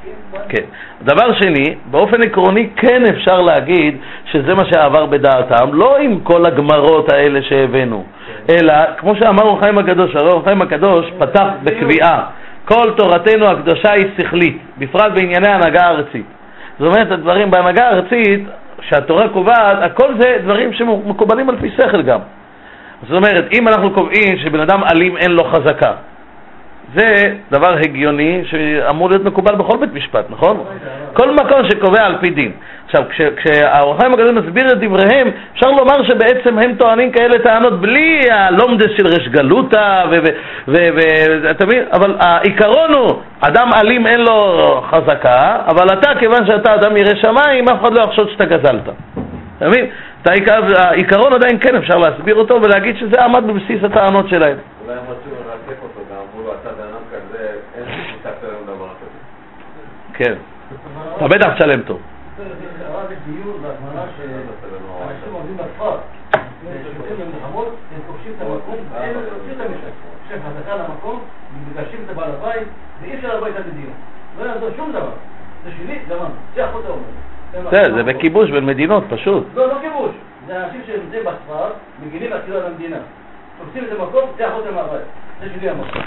כן. דבר שני, באופן עקרוני כן אפשר להגיד שזה מה שעבר בדעתם, לא עם כל הגמרות האלה שהבאנו, אלא כמו שאמר אור החיים הקדוש, הרי אור החיים הקדוש פתח בקביעה, כל תורתנו הקדושה היא שכלית, בפרט בענייני הנהגה הארצית. זאת אומרת, הדברים בהנהגה הארצית, שהתורה קובעת, הכל זה דברים שמקובלים על פי שכל גם. זאת אומרת, אם אנחנו קובעים שבן אדם אלים אין לו חזקה, זה דבר הגיוני שאמור להיות מקובל בכל בית משפט, נכון? כל מקום שקובע על פי דין. עכשיו, כשהאור החיים הקדוש מסביר את דבריהם, אפשר לומר שבעצם הם טוענים כאלה טענות בלי הלומדס של רש גלותה, ואתה מבין? אבל העיקרון הוא, אדם אלים אין לו חזקה, אבל אתה, כיוון שאתה אדם ירא שמיים, אף אחד לא יחשוד שאתה גזלת. אתה מבין? העיקרון עדיין כן אפשר להסביר אותו ולהגיד שזה עמד בבסיס הטענות שלהם. אולי הם רצו לרצף אותו, ואמרו לו, אתה באדם כזה, אין שיטה כלום דבר כזה. כן. אתה בטח תשלם טוב. זה הרב דיור והזמנה שאנשים עובדים בפרט, ששותים למלחמות, הם כובשים את המקום, הם עושים את המשק, שהם חזקה למקום, מגשים את הבעל הבית, ואי אפשר לבוא איתה בדיון. לא יעזור שום דבר. זה שלי, זה מה? זה החוט האומר. זה, זה בכיבוש בין מדינות, פשוט. לא, לא כיבוש. זה אנשים שנמצאים בספרד, מגינים להצילה למדינה. תופסים את המקום, זה החוט המערב. זה שלי המקום.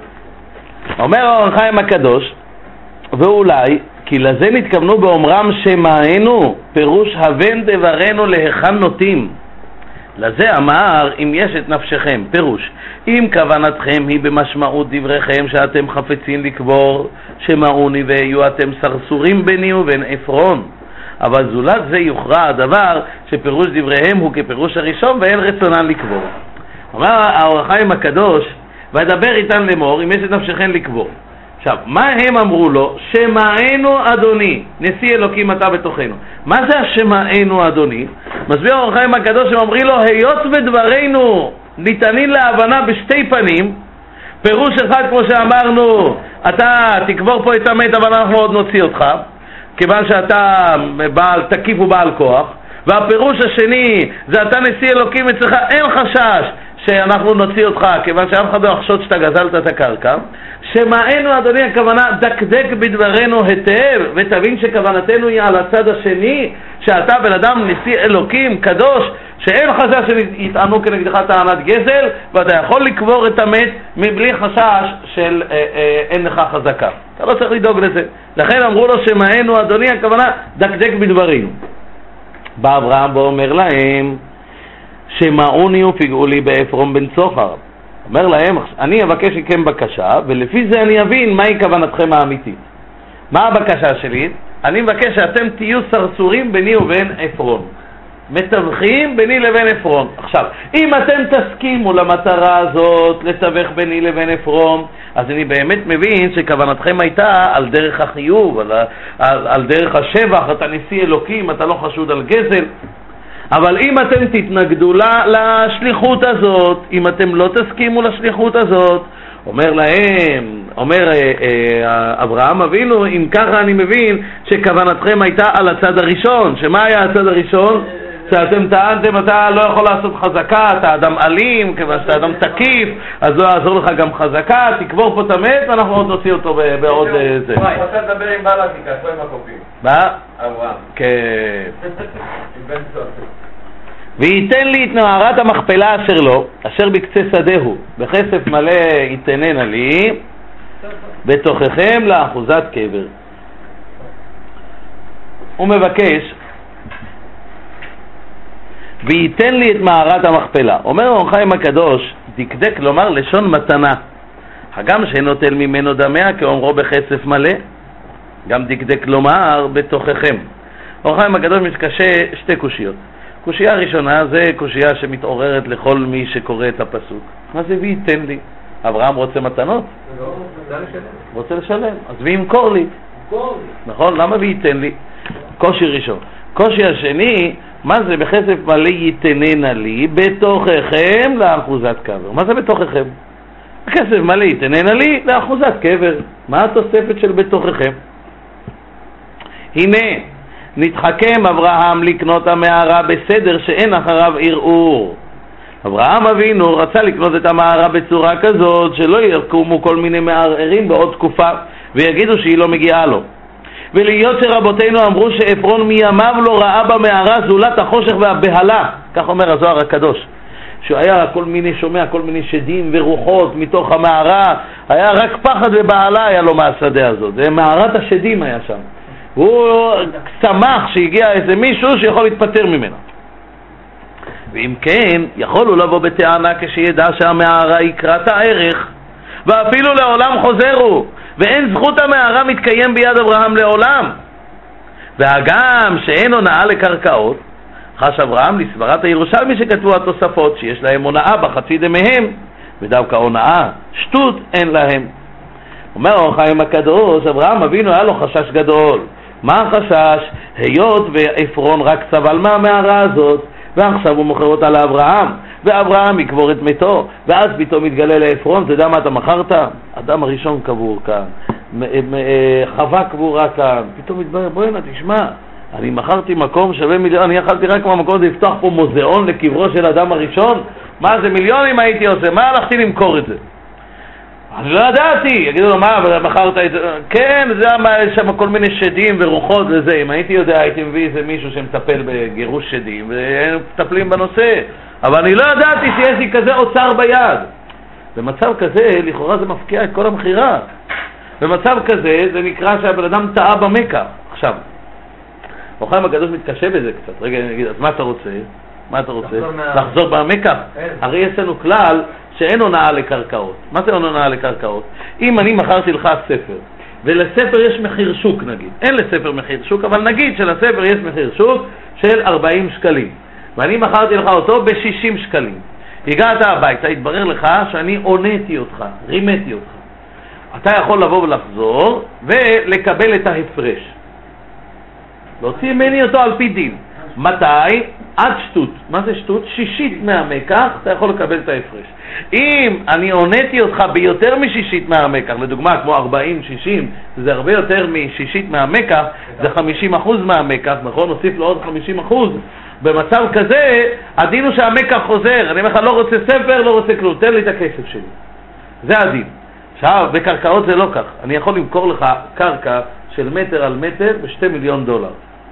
אומר אור החיים הקדוש, ואולי, כי לזה נתכוונו באומרם שמענו, פירוש הבן דברנו להיכן נוטים. לזה אמר, אם יש את נפשכם, פירוש, אם כוונתכם היא במשמעות דבריכם שאתם חפצים לקבור, שמעוני ויהיו אתם סרסורים ביני ובין עפרון. אבל זולת זה יוכרע הדבר שפירוש דבריהם הוא כפירוש הראשון ואין רצונן לקבור. אומר האור החיים הקדוש, וידבר איתן לאמור, אם יש את נפשכם לקבור. עכשיו, מה הם אמרו לו? שמענו אדוני, נשיא אלוקים אתה בתוכנו. מה זה השמענו אדוני? מסביר האור החיים הקדוש, הם אומרים לו, היות ודברינו ניתנים להבנה בשתי פנים, פירוש אחד כמו שאמרנו, אתה תקבור פה את המת אבל אנחנו עוד נוציא אותך, כיוון שאתה בעל תקיף ובעל כוח, והפירוש השני זה אתה נשיא אלוקים אצלך, אין חשש שאנחנו נוציא אותך, כיוון שאף אחד לא יחשוד שאתה גזלת את הקרקע. שמענו אדוני, הכוונה דקדק בדברנו היטב, ותבין שכוונתנו היא על הצד השני, שאתה בן אדם נשיא אלוקים קדוש, שאין חשש שיטענו כנגדך טענת גזל, ואתה יכול לקבור את המת מבלי חשש של אה, אה, אין לך חזקה. אתה לא צריך לדאוג לזה. לכן אמרו לו שמענו אדוני, הכוונה דקדק בדברנו. בא אברהם ואומר להם, שמעוני ופגעו לי בעפרון בן צוחר. אומר להם, אני אבקש מכם בקשה, ולפי זה אני אבין מהי כוונתכם האמיתית. מה הבקשה שלי? אני מבקש שאתם תהיו סרסורים ביני ובין עפרון. מתווכים ביני לבין עפרון. עכשיו, אם אתם תסכימו למטרה הזאת, לתווך ביני לבין עפרון, אז אני באמת מבין שכוונתכם הייתה על דרך החיוב, על, על, על דרך השבח, אתה נשיא אלוקים, אתה לא חשוד על גזל. אבל אם אתם תתנגדו לשליחות הזאת, אם אתם לא תסכימו לשליחות הזאת, אומר להם, אומר אברהם אבינו, אם ככה אני מבין שכוונתכם הייתה על הצד הראשון. שמה היה הצד הראשון? שאתם טענתם, אתה לא יכול לעשות חזקה, אתה אדם אלים, כיוון שאתה אדם תקיף, אז לא יעזור לך גם חזקה, תקבור פה את המת ואנחנו עוד נוציא אותו בעוד זה. וואי, רוצה לדבר עם בעל עתיקה, איפה הם הקופים? מה? אברהם. כן. עם בן צוחר. וייתן לי את מערת המכפלה אשר לו, אשר בקצה שדהו, בכסף מלא יתננה לי, בתוככם לאחוזת קבר. הוא מבקש, וייתן לי את מערת המכפלה. אומר אור החיים הקדוש, דקדק לומר לשון מתנה, הגם שנוטל ממנו דמיה כאומרו בכסף מלא, גם דקדק לומר בתוככם. אור החיים הקדוש מתקשה שתי קושיות. קושייה הראשונה זה קושייה שמתעוררת לכל מי שקורא את הפסוק. מה זה וייתן לי? אברהם רוצה מתנות? רוצה לשלם. אז וימכור לי. נכון? למה וייתן לי? קושי ראשון. קושי השני, מה זה בכסף מלא יתננה לי בתוככם לאחוזת קבר? מה זה בתוככם? בכסף מלא יתננה לי לאחוזת קבר. מה התוספת של בתוככם? הנה נתחכם אברהם לקנות המערה בסדר שאין אחריו ערעור. אברהם אבינו רצה לקנות את המערה בצורה כזאת שלא יקומו כל מיני מערערים בעוד תקופה ויגידו שהיא לא מגיעה לו. ולהיות שרבותינו אמרו שעפרון מימיו לא ראה במערה זולת החושך והבהלה, כך אומר הזוהר הקדוש, שהיה כל מיני, שומע כל מיני שדים ורוחות מתוך המערה, היה רק פחד ובהלה היה לו מהשדה הזאת, זה מערת השדים היה שם, הוא שמח שהגיע איזה מישהו שיכול להתפטר ממנו. ואם כן, יכול הוא לבוא בטענה כשידע שהמערה יקרת הערך, ואפילו לעולם חוזרו, ואין זכות המערה מתקיים ביד אברהם לעולם. והגם שאין הונאה לקרקעות, חש אברהם לסברת הירושלמי שכתבו התוספות שיש להם הונאה בחצי דמיהם, ודווקא הונאה שטות אין להם. אומר אור החיים הקדוש, אברהם אבינו היה לו חשש גדול. מה החשש? היות ועפרון רק סבל מהמערה הזאת, ועכשיו הוא מוכר אותה לאברהם, ואברהם יקבור את מתו, ואז פתאום מתגלה לעפרון, אתה יודע מה אתה מכרת? אדם הראשון קבור כאן, חווה קבורה כאן, פתאום מתברר, בואי נה תשמע, אני מכרתי מקום שווה מיליון, אני יכלתי רק מהמקום הזה לפתוח פה מוזיאון לקברו של אדם הראשון, מה זה מיליונים הייתי עושה, מה הלכתי למכור את זה? אני לא ידעתי, יגידו לו מה, מכרת את זה, כן, זה יש שם כל מיני שדים ורוחות וזה, אם הייתי יודע הייתי מביא איזה מישהו שמטפל בגירוש שדים והם מטפלים בנושא, אבל אני לא ידעתי שיש לי כזה אוצר ביד. במצב כזה לכאורה זה מפקיע את כל המחירה, במצב כזה זה נקרא שהבן אדם טעה במקח. עכשיו אור החיים הקדוש מתקשה בזה קצת, רגע אני אגיד, אז מה אתה רוצה? מה אתה רוצה? לחזור במקח? הרי יש לנו כלל שאין הונאה לקרקעות. מה זה הונאה לקרקעות? אם אני מכרתי לך ספר, ולספר יש מחיר שוק נגיד, אין לספר מחיר שוק, אבל נגיד שלספר יש מחיר שוק של ארבעים שקלים, ואני מכרתי לך אותו ב-שישים שקלים. הגעת הביתה, התברר לך שאני עונתי אותך, רימתי אותך. אתה יכול לבוא ולחזור ולקבל את ההפרש. להוציא ממני אותו על פי דין. מתי? עד שטות. מה זה שטות? שישית מהמקח, אתה יכול לקבל את ההפרש. אם אני עונתי אותך ביותר משישית מהמקח, לדוגמה כמו ארבעים שישים, זה הרבה יותר משישית מהמקח, זה חמישים אחוז מהמקח, נכון? נוסיף לו עוד חמישים אחוז. במצב כזה, הדין הוא שהמקח חוזר. אני אומר לך, לא רוצה ספר, לא רוצה כלום, תן לי את הכסף שלי. זה הדין. עכשיו, בקרקעות זה לא כך. אני יכול למכור לך קרקע של מטר על מטר בשתי מיליון דולר.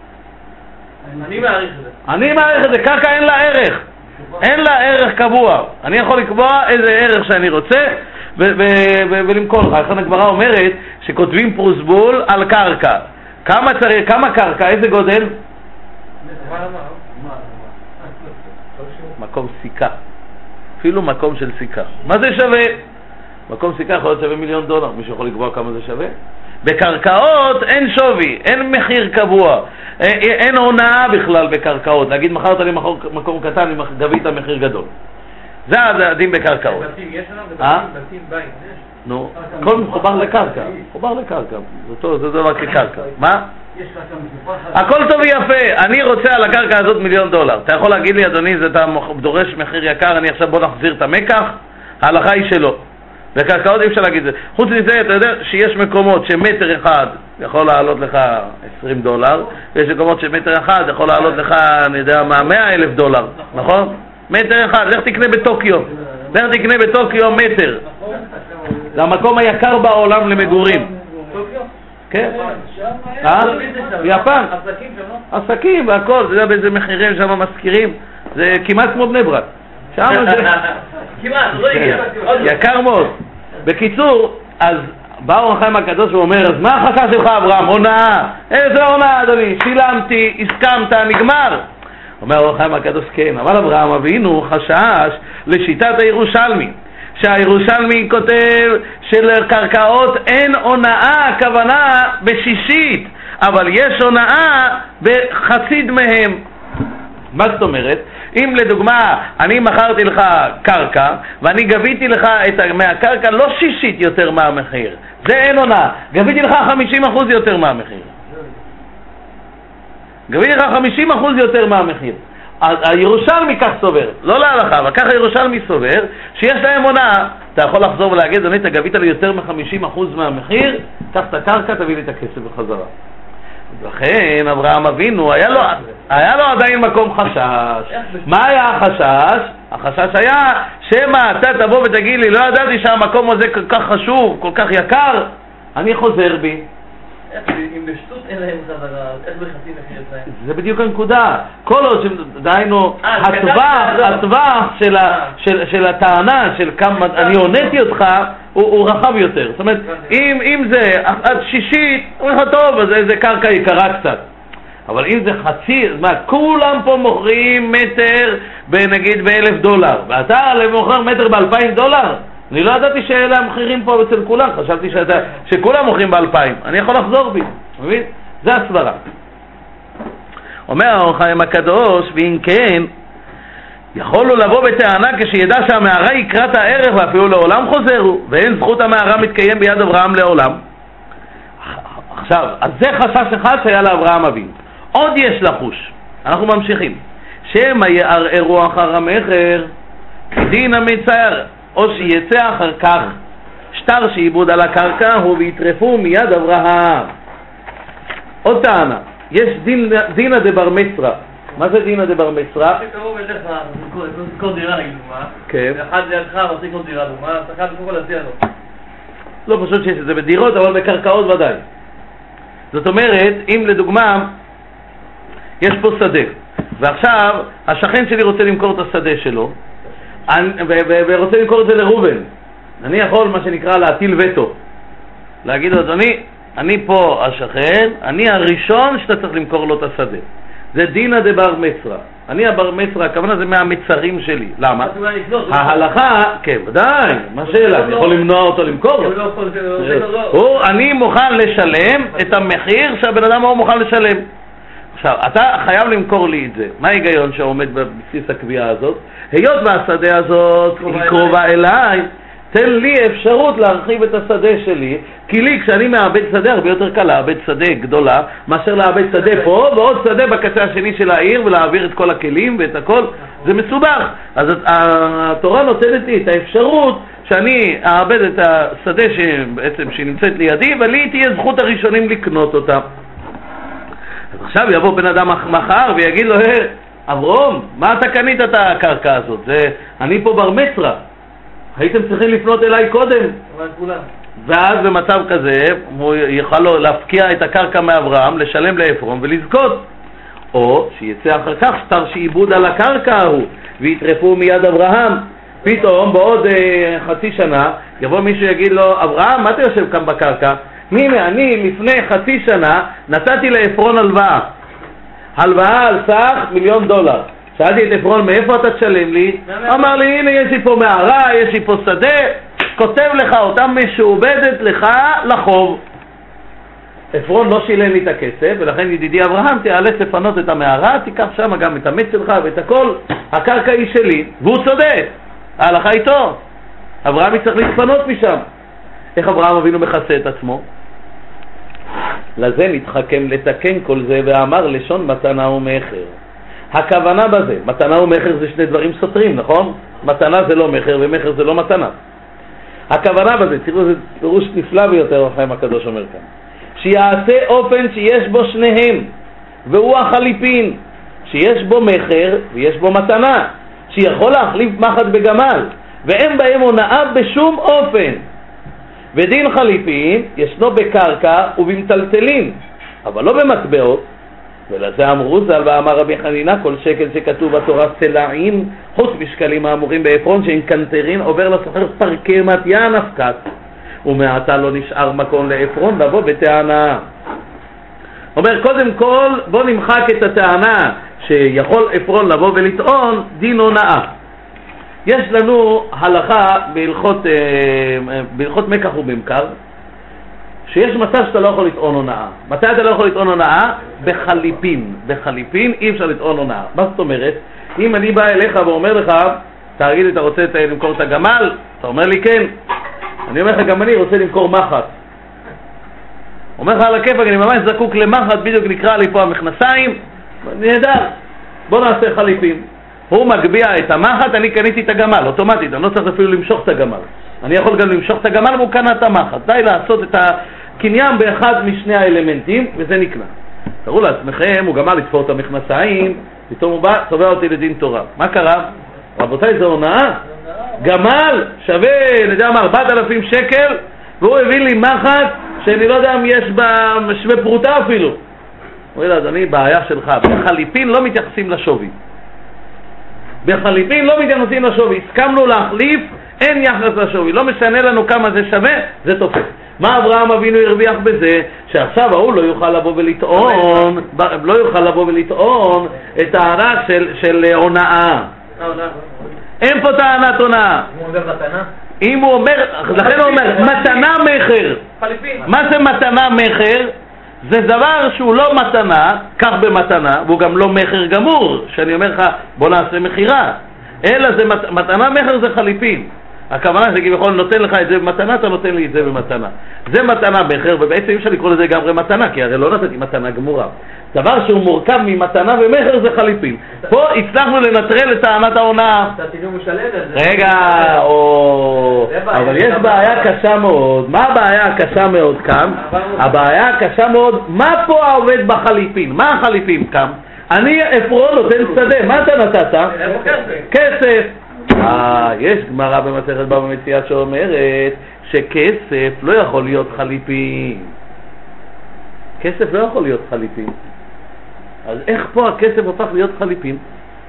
אני מעריך את זה. אני מעריך את זה, קרקע אין לה ערך. אין לה ערך קבוע. אני יכול לקבוע איזה ערך שאני רוצה ולמכור לך. לכן הגמרא אומרת שכותבים פרוסבול על קרקע. כמה צריך, כמה קרקע, איזה גודל? מקום סיכה. אפילו מקום של סיכה. מה זה שווה? מקום סיכה יכול להיות שווה מיליון דולר. מישהו יכול לקבוע כמה זה שווה? בקרקעות אין שווי, אין מחיר קבוע, אין הונאה בכלל בקרקעות. להגיד מכרת לי מקום קטן, גבית מחיר גדול. זה הדין בקרקעות. בתים יש לנו? בתים בית יש? נו, הכל מחובר לקרקע, מחובר לקרקע, זה דבר כקרקע. מה? הכל טוב ויפה, אני רוצה על הקרקע הזאת מיליון דולר. אתה יכול להגיד לי, אדוני, אתה דורש מחיר יקר, אני עכשיו בוא נחזיר את המקח? ההלכה היא שלא. בקרקעות אי אפשר להגיד את זה. חוץ מזה, אתה יודע שיש מקומות שמטר אחד יכול לעלות לך עשרים דולר, ויש מקומות שמטר אחד יכול לעלות לך, אני יודע מה, מאה אלף דולר, נכון? מטר אחד, לך תקנה בטוקיו. לך תקנה בטוקיו מטר. זה המקום היקר בעולם למגורים. טוקיו? כן. אה? יפן. עסקים שם, לא? עסקים והכל, אתה יודע באיזה מחירים שם מזכירים. זה כמעט כמו בני ברק. שם זה... כמעט, לא הגיע. יקר מאוד. בקיצור, אז בא אור החיים הקדוש ואומר, אז מה החשש שלך אברהם? הונאה. איזה הונאה אדוני? שילמתי, הסכמת, נגמר. אומר אור החיים הקדוש, כן, אבל אברהם אבינו חשש לשיטת הירושלמי, שהירושלמי כותב שלקרקעות אין הונאה, הכוונה בשישית, אבל יש הונאה בחצי מהם. מה זאת אומרת? אם לדוגמה אני מכרתי לך קרקע ואני גביתי לך את, מהקרקע לא שישית יותר מהמחיר, זה אין הונאה. גביתי לך חמישים אחוז יותר מהמחיר, גביתי לך חמישים אחוז יותר מהמחיר. הירושלמי כך סובר, לא להלכה, אבל ככה הירושלמי סובר שיש להם הונאה. אתה יכול לחזור ולהגיד, אדוני, אתה גבית לי יותר מ-חמישים אחוז מהמחיר, קח את הקרקע, תביא לי את הכסף בחזרה. לכן אברהם אבינו היה לו, היה לו עדיין מקום חשש. מה היה החשש? החשש היה שמה אתה תבוא ותגיד לי, לא ידעתי שהמקום הזה כל כך חשוב, כל כך יקר, אני חוזר בי. אם בשטות אין להם חזרה, איך בחצי מחיר להם? זה בדיוק הנקודה. כל עוד, דהיינו, הטווח של הטענה, של כמה אני עוניתי אותך, הוא רחב יותר. זאת אומרת, אם זה עד שישית, הוא לך טוב, אז זה קרקע יקרה קצת. אבל אם זה חצי, מה, כולם פה מוכרים מטר, נגיד באלף דולר, ואתה מוכר מטר באלפיים דולר? אני לא ידעתי שאלה המחירים פה אצל כולם, חשבתי שאתה, שכולם מוכרים באלפיים. אני יכול לחזור בי, מבין? זה הסברה. אומר האור החיים הקדוש, ואם כן, יכול לו לבוא בטענה כשידע שהמערה יקרת הערך ואפילו לעולם חוזרו, ואין זכות המערה מתקיים ביד אברהם לעולם. עכשיו, אז זה חשש אחד שהיה לאברהם אבינו. עוד יש לחוש, אנחנו ממשיכים. שמא יערערו אחר המחר, דין המצער, או שיצא אחר כך שטר שעיבוד על הקרקע הוא ויטרפו מיד אברהם. עוד טענה, יש דין, דינא דבר מצרא. מה זה דינא דבר מצרא? שקרוב אליך, תזכור דירה נגיד דוגמה, כן. ואחד לידך רוצה לקנות דירה דוגמה, אז אתה חייב לקרוא להציע לו. לא פשוט שיש את זה בדירות, אבל בקרקעות ודאי. זאת אומרת, אם לדוגמה יש פה שדה, ועכשיו השכן שלי רוצה למכור את השדה שלו, ורוצה למכור את זה לרובן, אני יכול מה שנקרא להטיל וטו, להגיד לו, אדוני, אני פה השכן, אני הראשון שאתה צריך למכור לו את השדה. זה דינא דבר מצרא. אני הבר מצרא, הכוונה זה מהמצרים שלי. למה? ההלכה, כן, ודאי, מה שאלה? אני יכול למנוע אותו למכור? אני מוכן לשלם את המחיר שהבן אדם הוא מוכן לשלם. עכשיו, אתה חייב למכור לי את זה. מה ההיגיון שעומד בבסיס הקביעה הזאת? היות והשדה הזאת היא קרובה אליי, תן לי אפשרות להרחיב את השדה שלי, כי לי כשאני מאבד שדה הרבה יותר קל לאבד שדה גדולה מאשר לאבד שדה פה ועוד שדה בקצה השני של העיר ולהעביר את כל הכלים ואת הכל, זה מסובך. אז התורה נותנת לי את האפשרות שאני אאבד את השדה שבעצם שנמצאת לידי, ולי תהיה זכות הראשונים לקנות אותה. אז עכשיו יבוא בן אדם מחר ויגיד לו, היי אברום, מה אתה קנית את הקרקע הזאת? זה, אני פה בר מצרא, הייתם צריכים לפנות אליי קודם. ואז במצב כזה הוא יוכל לו להפקיע את הקרקע מאברהם, לשלם לאפרום ולזכות. או שיצא אחר כך שטר שעיבוד על הקרקע ההוא ויטרפו מיד אברהם. פתאום בעוד אה, חצי שנה יבוא מישהו יגיד לו, אברהם, מה אתה יושב כאן בקרקע? הנה, אני לפני חצי שנה נתתי לאפרון הלוואה, הלוואה על סך מיליון דולר. שאלתי את אפרון, מאיפה אתה תשלם לי? אמר לי, הנה יש לי פה מערה, יש לי פה שדה, כותב לך אותה משועבדת לך לחוב. אפרון לא שילם לי את הכסף, ולכן ידידי אברהם, תיאלץ לפנות את המערה, תיקח שם גם את המת שלך ואת הכל, הקרקע היא שלי, והוא צודק, ההלכה איתו. אברהם יצטרך להתפנות משם. איך אברהם אבינו מכסה את עצמו? לזה נתחכם לתקן כל זה ואמר לשון מתנה ומחר. הכוונה בזה, מתנה ומחר זה שני דברים סותרים, נכון? מתנה זה לא מחר ומחר זה לא מתנה. הכוונה בזה, תראו, זה פירוש נפלא ביותר, החיים הקדוש אומר כאן, שיעשה אופן שיש בו שניהם, והוא החליפין, שיש בו מחר ויש בו מתנה, שיכול להחליף מחט בגמל, ואין בהם הונאה בשום אופן. ודין חליפין ישנו בקרקע ובמטלטלין, אבל לא במטבעות. ולזה אמרו ז"ל ואמר רבי חנינא, כל שקל שכתוב בתורה סלעים, חוץ משקלים האמורים באפרון שאין קנטרין, עובר לסוחר פרקי מתיה נפקת, ומעתה לא נשאר מקום לאפרון לבוא בטענה. אומר, קודם כל בוא נמחק את הטענה שיכול אפרון לבוא ולטעון דין הונאה. יש לנו הלכה בהלכות, בהלכות מקח ובמכר, שיש מצב שאתה לא יכול לטעון הונאה. מתי אתה לא יכול לטעון הונאה? בחליפין. בחליפין אי אפשר לטעון הונאה. מה זאת אומרת? אם אני בא אליך ואומר לך, תגיד לי, אתה רוצה למכור את הגמל? אתה אומר לי כן. אני אומר לך, גם אני רוצה למכור מחט. אומר לך על הכיפק, אני ממש זקוק למחט, בדיוק נקרא לי פה המכנסיים, נהדר, בוא נעשה חליפין. הוא מגביע את המחט, אני קניתי את הגמל, אוטומטית, אני לא צריך אפילו למשוך את הגמל. אני יכול גם למשוך את הגמל והוא קנה את המחט. די לעשות את הקניין באחד משני האלמנטים, וזה נקנה. תראו לעצמכם, הוא גמר לתפור את המכנסיים, פתאום הוא בא, תובע אותי לדין תורה. מה קרה? רבותיי, זה הונאה. גמל שווה, נדע מה, ארבעת אלפים שקל, והוא הביא לי מחט שאני לא יודע אם יש בה שווה פרוטה אפילו. אומר לה, אדוני, בעיה שלך, בחליפין לא מתייחסים לשווי. בחליפין לא מתייחסים לשווי. הסכמנו להחליף, אין יחס לשווי. לא משנה לנו כמה זה שווה, זה תופס. מה אברהם אבינו הרוויח בזה? שעכשיו ההוא לא יוכל לבוא ולטעון, לא יוכל לבוא ולטעון את טענה של, של הונאה. אין פה טענת הונאה. אם הוא אומר מתנה? אם הוא אומר, לכן הוא אומר, מתנה מחר. מה זה מתנה מחר? זה דבר שהוא לא מתנה, כך במתנה, והוא גם לא מחר גמור, שאני אומר לך, בוא נעשה מחירה. אלא זה מת, מתנה מחר זה חליפין. הכוונה שכביכול נותן לך את זה במתנה, אתה נותן לי את זה במתנה. זה מתנה מחר, ובעצם אי אפשר לקרוא לזה גם מתנה, כי הרי לא נתתי מתנה גמורה. דבר שהוא מורכב ממתנה ומחר זה חליפין. פה הצלחנו לנטרל את טענת ההונאה. רגע, אבל יש בעיה קשה מאוד. מה הבעיה הקשה מאוד כאן? הבעיה הקשה מאוד, מה פה העובד בחליפין? מה החליפין כאן? אני אפרון נותן שדה, מה אתה נתת? כסף. אה, יש גמרא במסכת בבא מציעא שאומרת שכסף לא יכול להיות חליפין. כסף לא יכול להיות חליפין. אז איך פה הכסף הופך להיות חליפין?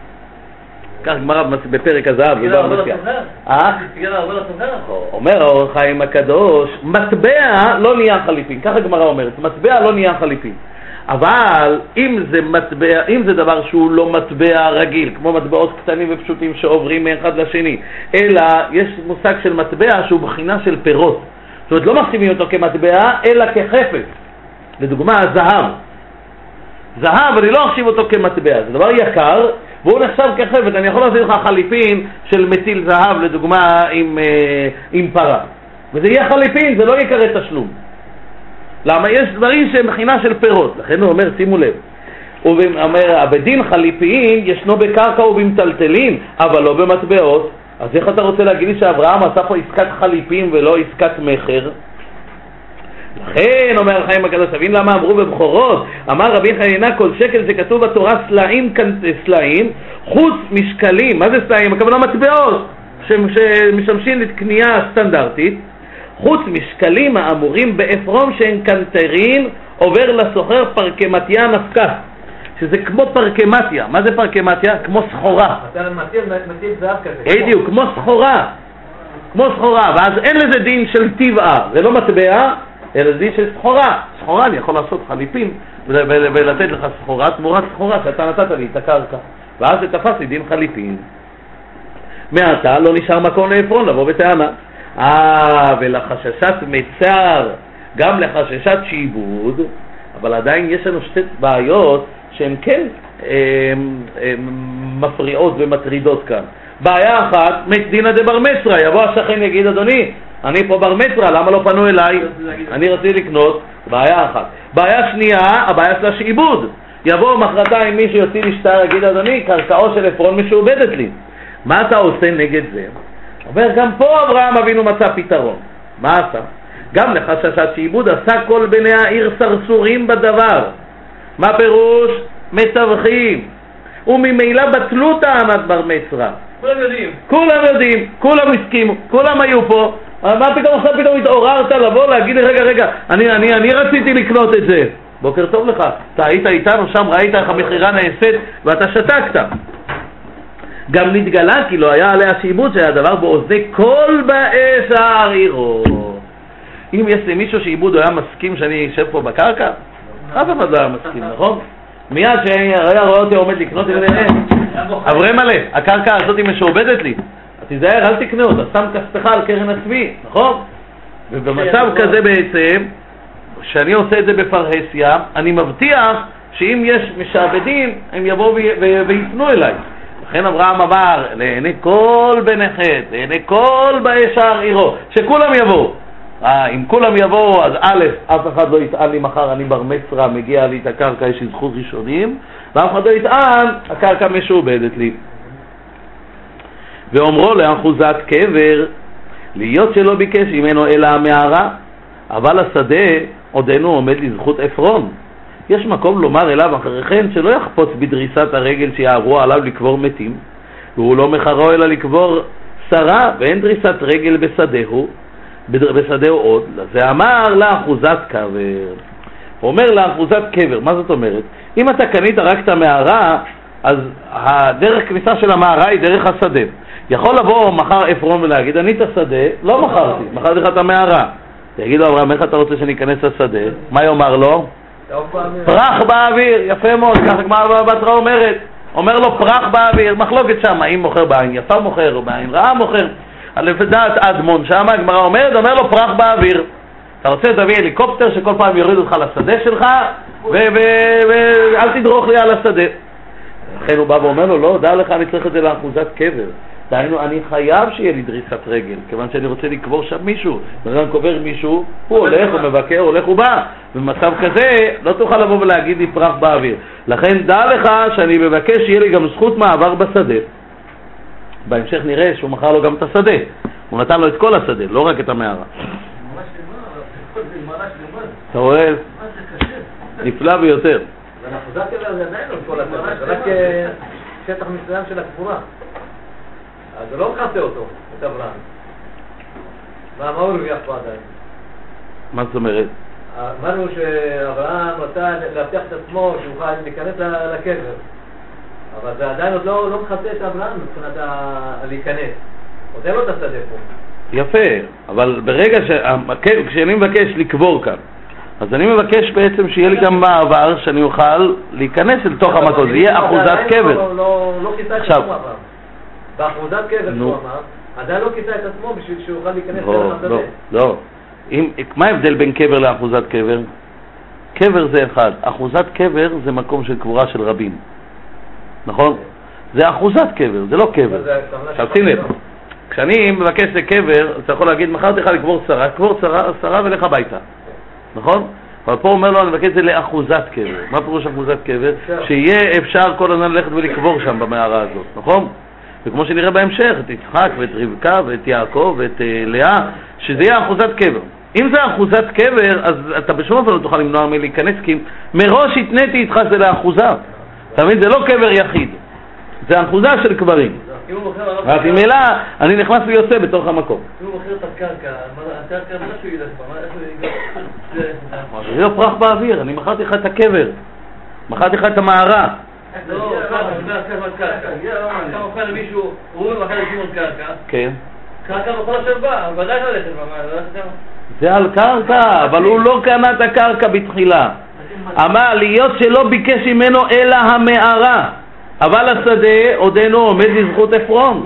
כך גמרא בפרק הזהב, בבבא מציעא. אה? אומר האור החיים הקדוש, מטבע לא נהיה חליפין. ככה גמרא אומרת, מטבע לא נהיה חליפין. אבל אם זה מטבע, אם זה דבר שהוא לא מטבע רגיל, כמו מטבעות קטנים ופשוטים שעוברים מאחד לשני, אלא יש מושג של מטבע שהוא בחינה של פירות. זאת אומרת, לא מחשיבים אותו כמטבע, אלא כחפץ. לדוגמה, זהב. זהב, אני לא אחשיב אותו כמטבע. זה דבר יקר, והוא נחשב כחפץ. אני יכול לעשות לך חליפין של מטיל זהב, לדוגמה, עם, עם פרה. וזה יהיה חליפין, זה לא יקרה תשלום. למה? יש דברים שהם בחינה של פירות. לכן הוא אומר, שימו לב, הוא אומר, הבדין חליפין ישנו בקרקע ובמטלטלין, אבל לא במטבעות. אז איך אתה רוצה להגיד לי שאברהם עשה פה עסקת חליפין ולא עסקת מחר? לכן אומר החיים הקדוש, תבין למה אמרו בבחורות, אמר רבי חנינא, כל שקל שכתוב בתורה סלעים, סלעים, חוץ משקלים. מה זה סלעים? הכוונה מטבעות שמשמשים לקנייה סטנדרטית, חוץ משקלים האמורים באפרום שאין קנטרין, עובר לסוחר פרקמטיה נפקה, שזה כמו פרקמטיה. מה זה פרקמטיה? כמו סחורה. אתה מטיל, מטיל זהב כזה. בדיוק, כמו סחורה. כמו סחורה, ואז אין לזה דין של טבעה, זה לא מטבע, אלא זה דין של סחורה. סחורה אני יכול לעשות חליפין ולתת לך סחורה תמורת סחורה שאתה נתת לי את הקרקע, ואז זה תפס לי דין חליפין. מעתה לא נשאר מקום לאפרון לבוא בטענה. אה, ולחששת מצר, גם לחששת שעבוד, אבל עדיין יש לנו שתי בעיות שהן כן הם, הם, מפריעות ומטרידות כאן. בעיה אחת, דינא דבר מצרא, יבוא השכן יגיד, אדוני, אני פה בר מצרא, למה לא פנו אליי? אני רציתי לקנות. בעיה אחת. בעיה שנייה, הבעיה של השעבוד. יבוא מחרתיים מישהו יוציא לי שטר, יגיד, אדוני, קרקעו של אפרון משועבדת לי. מה אתה עושה נגד זה? אומר, גם פה אברהם אבינו מצא פתרון. מה עשה? גם לחששת שעבוד עשה כל בני העיר סרסורים בדבר. מה פירוש? מתווכים. וממילא בטלו טענת בר מצרא. כולם יודעים. כולם יודעים, כולם הסכימו, כולם היו פה. מה פתאום עכשיו פתאום התעוררת לבוא להגיד לי, רגע, רגע, אני, אני, אני רציתי לקנות את זה. בוקר טוב לך, אתה היית איתנו שם, ראית איך המחירה נעשית ואתה שתקת. גם נתגלה כי לא היה עליה שעבוד, שהיה דבר באוזני כל באש הערירו. אם יש לי מישהו שעבוד הוא היה מסכים שאני אשב פה בקרקע, אף אחד לא היה מסכים, נכון? מיד שהיה רואה אותי עומד לקנות את זה, אברי מלא, הקרקע הזאת היא משועבדת לי, אז תיזהר, אל תקנה אותה, שם כספך על קרן הצבי, נכון? ובמצב כזה בעצם, שאני עושה את זה בפרהסיה, אני מבטיח שאם יש משעבדים, הם יבואו ויפנו אליי. לכן אברהם אמר, לעיני כל בני חטא, לעיני כל באש העירו, שכולם יבואו. אה, אם כולם יבואו, אז א', אף אחד לא יטען לי מחר, אני בר מצרא, מגיע לי את הקרקע, יש לי זכות ראשונים, ואף אחד לא יטען, הקרקע משועבדת לי. ואומרו לאחוזת קבר, להיות שלא ביקש ממנו אלא המערה, אבל השדה עודנו עומד לזכות אפרון. יש מקום לומר אליו אחרי כן שלא יחפוץ בדריסת הרגל שיעברו עליו לקבור מתים, והוא לא מחרו אלא לקבור שרה, ואין דריסת רגל בשדהו, בשדה או עוד, זה אמר לאחוזת קבר. הוא אומר לאחוזת קבר, מה זאת אומרת? אם אתה קנית רק את המערה, אז הדרך כניסה של המערה היא דרך השדה. יכול לבוא מחר אפרון ולהגיד, אני את השדה, לא מכרתי, מכרתי לך את המערה. תגיד לו, אברהם, איך אתה רוצה שאני אכנס לשדה? מה יאמר לו? פרח באוויר, יפה מאוד, ככה כמו בתרא אומרת. אומר לו פרח באוויר, מחלוקת שם, האם מוכר בעין יפה מוכר או בעין רעה מוכר. על דעת אדמון שם, הגמרא אומרת, אומר לו פרח באוויר. אתה רוצה תביא הליקופטר שכל פעם יוריד אותך לשדה שלך, ואל תדרוך לי על השדה. לכן הוא בא ואומר לו, לא, דע לך, אני צריך את זה לאחוזת קבר. דהיינו, אני חייב שיהיה לי דריסת רגל, כיוון שאני רוצה לקבור שם מישהו. ברגע קובר מישהו, הוא הולך, הוא מבקר, הולך, הוא בא. במצב כזה, לא תוכל לבוא ולהגיד לי פרח באוויר. לכן דע לך שאני מבקש שיהיה לי גם זכות מעבר בשדה. בהמשך נראה שהוא מכר לו גם את השדה. הוא נתן לו את כל השדה, לא רק את המערה. אתה רואה? נפלא ביותר. והאחוזת קבר זה עדיין לא כל השדה, זה רק שטח מסוים של הקבורה. אז זה לא מכסה אותו, את אברהם. מה הוא הרוויח פה עדיין? מה זאת אומרת? אמרנו שאברהם רצה להבטיח את עצמו שיוכל להיכנס לקבר. אבל זה עדיין עוד לא מכסה את אברהם מבחינת להיכנס. עוד אין לו את השדה פה. יפה, אבל ברגע כשאני מבקש לקבור כאן, אז אני מבקש בעצם שיהיה לי גם מעבר שאני אוכל להיכנס לתוך המקום, זה יהיה אחוזת קבר. לא כיסה את עצמו אברהם. באחוזת קבר שהוא אמר, עדיין לא כיסה את עצמו בשביל שהוא יוכל להיכנס לשדה. לא, לא. מה ההבדל בין קבר לאחוזת קבר? קבר זה אחד, אחוזת קבר זה מקום של קבורה של רבים. נכון? זה אחוזת קבר, זה לא קבר. עכשיו שים לב, כשאני מבקש לקבר, אתה יכול להגיד, מחרתי לך לקבור שרה, קבור שרה ולך הביתה. נכון? אבל פה אומר לו, אני מבקש את זה לאחוזת קבר. מה פירוש אחוזת קבר? שיהיה אפשר כל הזמן ללכת ולקבור שם במערה הזאת, נכון? וכמו שנראה בהמשך, את יצחק ואת רבקה ואת יעקב ואת לאה, שזה יהיה אחוזת קבר. אם זה אחוזת קבר, אז אתה בשום אופן לא תוכל למנוע מלהיכנס, כי מראש התניתי איתך זה לאחוזה. אתה מבין? זה לא קבר יחיד, זה אחוזה של קברים. אז עם אלה, אני נכנס ויוצא בתוך המקום. אם הוא מוכר את הקרקע, הקרקע מה שהוא ילך בה? זה לא פרח באוויר, אני מכרתי לך את הקבר, מכרתי לך את המערה. לא, קרקע, אתה מוכר למישהו, הוא מוכר למישהו קרקע. כן. קרקע מוכר עכשיו בא, ודאי לא ללכת בה. זה על קרקע, אבל הוא לא קנה את הקרקע בתחילה. אמר להיות שלא ביקש ממנו אלא המערה, אבל השדה עודנו עומד לזכות אפרון.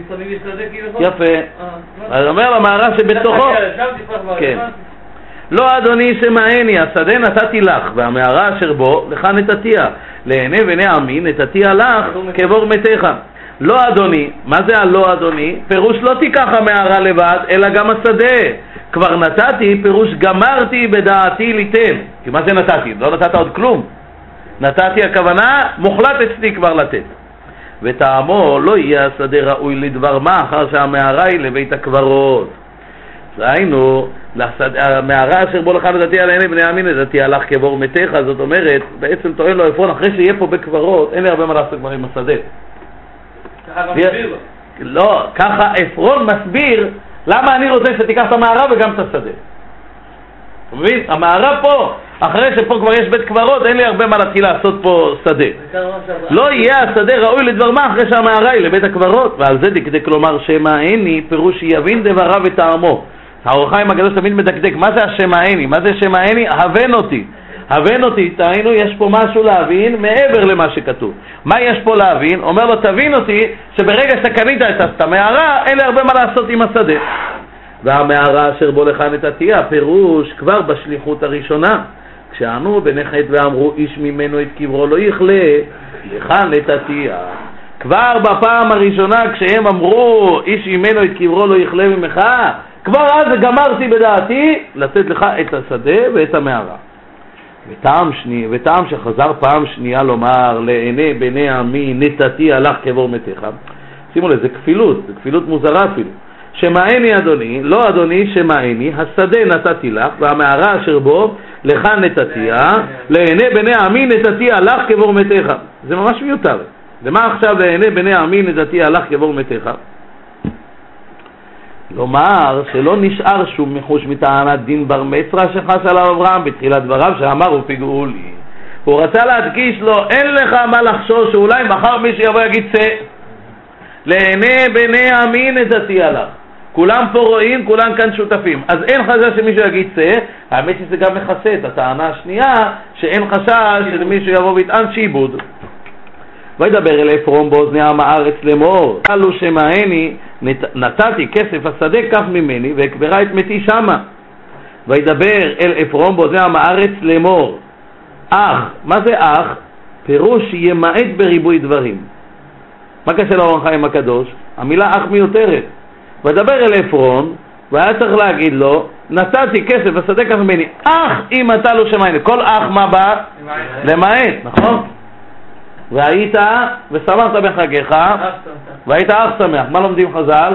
יפה. אז אומר למערה שבתוכו, כן. לא אדוני שמעני, השדה נתתי לך, והמערה אשר בו לך נתתיה, לעיני בני עמי נתתיה לך כבור מתיך. לא אדוני, מה זה הלא אדוני? פירוש לא תיקח המערה לבד, אלא גם השדה. כבר נתתי, פירוש גמרתי בדעתי ליתן. כי מה זה נתתי? לא נתת עוד כלום. נתתי הכוונה, מוחלט אצלי כבר לתת. וטעמו לא יהיה השדה ראוי לדבר מה, אחר שהמערה היא לבית הקברות. ראינו, המערה אשר בו לך נתתי על עיני בני עמי נתתי הלך כבור מתיך, זאת אומרת, בעצם טוען לו אפרון, אחרי שיהיה פה בקברות, אין לי הרבה מה לעשות כבר עם השדה. ככה גם מסביר לו. לא, ככה אפרון מסביר למה אני רוצה שתיקח את המערה וגם את השדה. אתה מבין? המערה פה, אחרי שפה כבר יש בית קברות, אין לי הרבה מה להתחיל לעשות פה שדה. לא יהיה השדה ראוי לדבר מה אחרי שהמערה היא לבית הקברות, ועל זה דקדק כלומר שמעני, פירוש יבין דבריו וטעמו. האור החיים הקדוש תמיד מדקדק, מה זה השמעני? מה זה שמעני? הבן אותי. הבן אותי, תהיינו, יש פה משהו להבין מעבר למה שכתוב. מה יש פה להבין? אומר לו, תבין אותי שברגע שאתה קנית את המערה, אין לי הרבה מה לעשות עם השדה. והמערה אשר בו לך נתתיה, פירוש כבר בשליחות הראשונה. כשענו בני חטא ואמרו, איש ממנו את קברו לא יכלה, לך נתתיה. כבר בפעם הראשונה כשהם אמרו, איש ממנו את קברו לא יכלה ממך, כבר אז גמרתי בדעתי לתת לך את השדה ואת המערה. וטעם, שני, וטעם שחזר פעם שנייה לומר לעיני בני עמי נתתי הלך כבור מתיך, שימו לב, זה כפילות, זה כפילות מוזרה אפילו. שמעני אדוני, לא אדוני שמעני, השדה נתתי לך והמערה אשר בו לך נתתיה, לעיני בני עמי נתתי הלך כבור מתיך. זה ממש מיותר. ומה עכשיו לעיני בני עמי נתתי הלך כבור מתיך? לומר שלא נשאר שום מחוש מטענת דין בר מצרה שחס עליו אברהם בתחילת דבריו שאמר ופגעו לי. הוא רצה להדגיש לו, אין לך מה לחשוש שאולי מחר מישהו יבוא יגיד צא. לעיני בני עמי נתתי עליו. כולם פה רואים, כולם כאן שותפים. אז אין חשש שמישהו יגיד צא. האמת שזה גם מכסה את הטענה השנייה, שאין חשש שמישהו יבוא ויטען שיבוד. וידבר אל עפרון באוזני עם הארץ לאמור, אלו שמעני נתתי כסף השדה קח ממני והקברה את מתי שמה. וידבר אל עפרון באוזני עם הארץ לאמור, אח, מה זה אח? פירוש ימעט בריבוי דברים. מה קשה לאור החיים הקדוש? המילה אח מיותרת. וידבר אל עפרון והיה צריך להגיד לו, נתתי כסף השדה קח ממני, אח אם אתה לא שמעני. כל אח מה בא? למעט, נכון? והיית ושמחת בחגיך והיית אח שמח. מה לומדים חז"ל?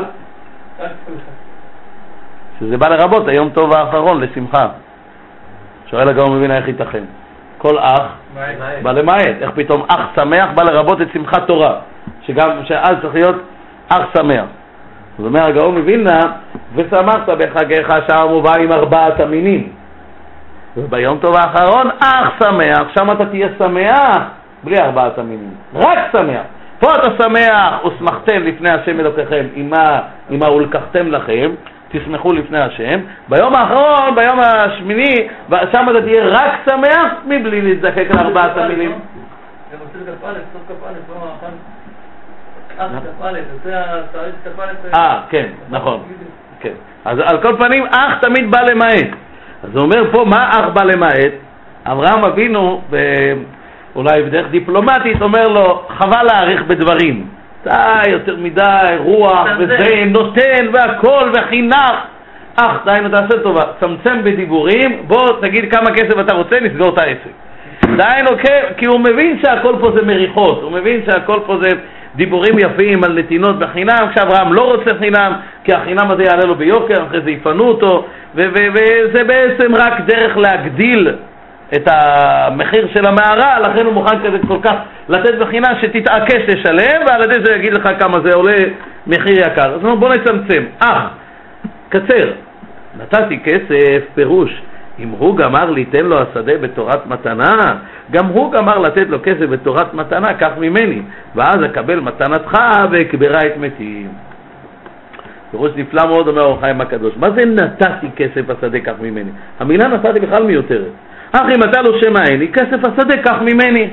שזה בא לרבות היום טוב האחרון לשמחה. שואל הגאון מבין איך ייתכן כל אח בא למעט, איך פתאום אח שמח בא לרבות את שמחת תורה, שגם שאז צריך להיות אח שמח. זאת אומרת הגאון מבינה ושמחת בחגיך שם הוא בא עם ארבעת המינים, וביום טוב האחרון אח שמח, שם אתה תהיה שמח בלי ארבעת המינים, רק שמח. פה אתה שמח ושמחתם לפני השם אלוקיכם עם מה ולקחתם לכם, תשמחו לפני השם. ביום האחרון, ביום השמיני, שם אתה תהיה רק שמח מבלי להזדקק על ארבעת המינים. זה עושה כפלת, סוף כפלת, לא מאחד אח כפלת, עושה השערית כפלת. אה, כן, נכון. כן. אז על כל פנים אח תמיד בא למעט. אז הוא אומר פה מה אח בא למעט? אברהם אבינו אולי בדרך דיפלומטית אומר לו חבל להאריך בדברים, די יותר מדי רוח וזה נותן והכל וחינך, אך דיינו תעשה טובה, צמצם בדיבורים, בוא תגיד כמה כסף אתה רוצה נסגור את העסק. דיינו כי הוא מבין שהכל פה זה מריחות, הוא מבין שהכל פה זה דיבורים יפים על נתינות בחינם, כשאברהם לא רוצה חינם כי החינם הזה יעלה לו ביוקר, אחרי זה יפנו אותו, וזה בעצם רק דרך להגדיל את המחיר של המערה, לכן הוא מוכן כזה כל כך לתת בחינה שתתעקש לשלם, ועל ידי זה יגיד לך כמה זה עולה מחיר יקר. אז בוא נצמצם. אך, קצר, נתתי כסף, פירוש, אם הוא גמר ליתן לו השדה בתורת מתנה, גם הוא גמר לתת לו כסף בתורת מתנה, כך ממני, ואז אקבל מתנתך ואקברה את מתי. פירוש נפלא מאוד אומר אור החיים הקדוש. מה זה נתתי כסף השדה כך ממני? המילה נתתי בכלל מיותרת. אך אם אתה לא שמעני, כסף השדה כך ממני.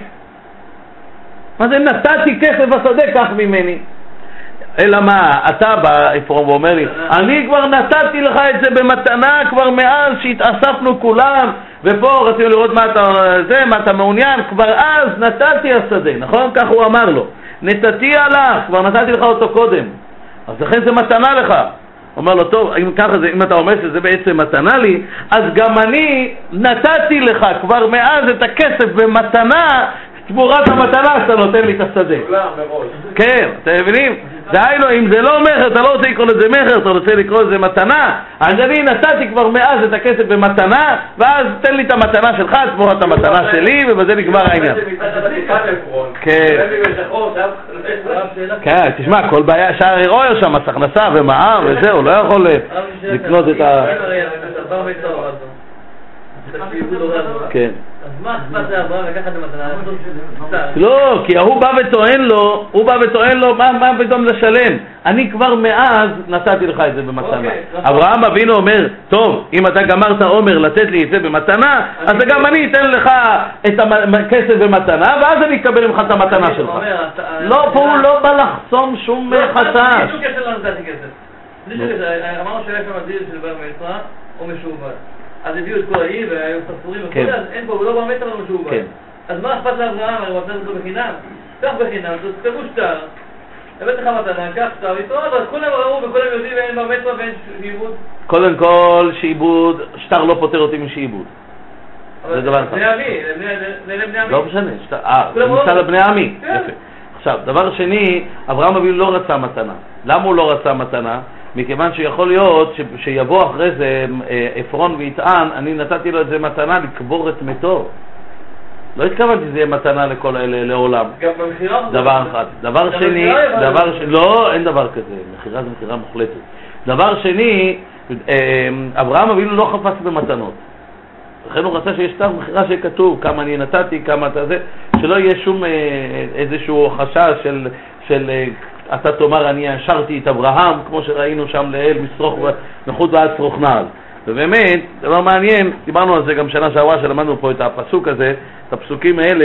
מה זה נתתי כסף השדה כך ממני? אלא מה, אתה בא עפרון ואומר לי, אני כבר נתתי לך את זה במתנה כבר מאז שהתאספנו כולם, ופה רצינו לראות מה אתה, זה, מה אתה מעוניין, כבר אז נתתי השדה, נכון? כך הוא אמר לו, נתתי עליו, כבר נתתי לך אותו קודם, אז לכן זה מתנה לך. אומר לו, טוב, אם ככה זה, אם אתה אומר שזה בעצם מתנה לי, אז גם אני נתתי לך כבר מאז את הכסף במתנה, תמורת המתנה שאתה נותן לי את השדה. כן, אתם מבינים? דהיינו, אם זה לא מחר, אתה לא רוצה לקרוא לזה מחר, אתה רוצה לקרוא לזה מתנה, אז אני נתתי כבר מאז את הכסף במתנה, ואז תן לי את המתנה שלך, תמורת המתנה שלי, ובזה נגמר העניין. כן. כן, תשמע, כל בעיה, שער אירוע שם, מס הכנסה ומע"מ וזהו, לא יכול לקנות את ה... כן. אז מה אכפת לאברהם לקחת את המתנה? לא, כי הוא בא וטוען לו, הוא בא וטוען לו, מה פתאום לשלם? אני כבר מאז נתתי לך את זה במתנה. אברהם אבינו אומר, טוב, אם אתה גמרת עומר לתת לי את זה במתנה, אז גם אני אתן לך את הכסף במתנה, ואז אני אקבל ממך את המתנה שלך. לא, פה הוא לא בא לחסום שום חשש. אין שום קשר לנתתי כסף. אמרנו שיש שם הדיל של בר מצרה, או משועבד. אז הביאו את כל העיר והיו ספורים וכל זה, אז אין פה, הוא לא באמת אמרנו שהוא בא. אז מה אכפת לאברהם? אני רוצה אותו בחינם? קח בחינם, תכתבו שטר, הבאת לך מתנה, קח שטר, יתראות, אז כולם ראו וכולם יודעים ואין בר מצרה ואין שעיבוד. קודם כל, שעיבוד, שטר לא פותר אותי משעיבוד. זה דבר אחד. בני עמי, לבני עמי. לא משנה, אה, זה נמצא לבני עמי. יפה. עכשיו, דבר שני, אברהם אבינו לא רצה מתנה. למה הוא לא רצה מתנה? מכיוון שיכול להיות ש... שיבוא אחרי זה עפרון ויטען, אני נתתי לו את זה מתנה לקבור את מתו. לא התכוונתי שזה יהיה מתנה לכל אלה לעולם. גם במחירה? דבר אחד. דבר שני, דבר ש... לא, אין דבר כזה. מחירה זה מחירה מוחלטת. דבר שני, אברהם אבינו לא חפץ במתנות. לכן הוא רצה שיש תו מחירה שכתוב כמה אני נתתי, כמה אתה זה, שלא יהיה שום איזשהו חשש של, של אתה תאמר אני השרתי את אברהם, כמו שראינו שם לאל מסרוך מחוץ ועד שרוך נעל. ובאמת, זה לא מעניין, דיברנו על זה גם שנה שעברה שלמדנו פה את הפסוק הזה, את הפסוקים האלה,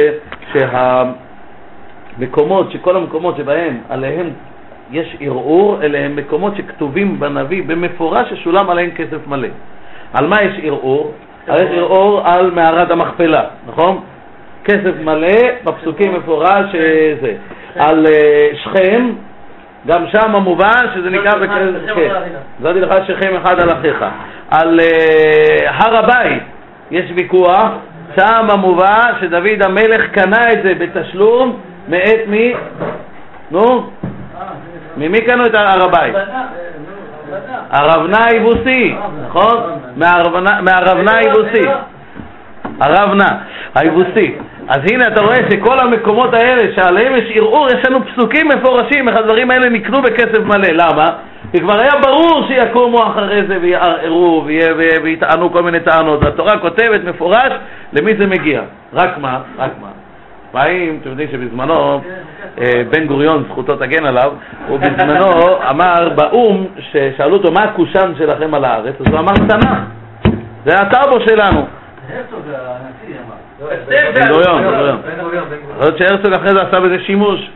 שהמקומות, שכל המקומות שבהם עליהם יש ערעור, אלה הם מקומות שכתובים בנביא במפורש ששולם עליהם כסף מלא. על מה יש ערעור? יש ערעור על מערת המכפלה, נכון? כסף מלא בפסוקים מפורש שזה. על שכם, גם שם המובן שזה נקרא בכסף, כן. זאתי לך שכם אחד על אחיך. על הר הבית יש ויכוח, שם המובן שדוד המלך קנה את זה בתשלום מאת מי? נו? ממי קנו את הר הבית? הרבנה היבוסי, נכון? מהרבנה היבוסי. הרבנה היבוסי. אז הנה אתה רואה שכל המקומות האלה שעליהם יש ערעור, יש לנו פסוקים מפורשים, איך הדברים האלה נקנו בכסף מלא. למה? כי כבר היה ברור שיקומו אחרי זה ויערערו ויטענו כל מיני טענות. התורה כותבת מפורש למי זה מגיע. רק מה? רק מה? פעמים, אתם יודעים שבזמנו בן גוריון, זכותו תגן עליו, הוא בזמנו אמר באום, ששאלו אותו מה הקושן שלכם על הארץ, אז הוא אמר תנ"ך, זה הטאבו שלנו. הרצוג הנשיא אמר. בן גוריון, בן גוריון. יכול להיות שהרצוג אחרי זה עשה בזה שימוש.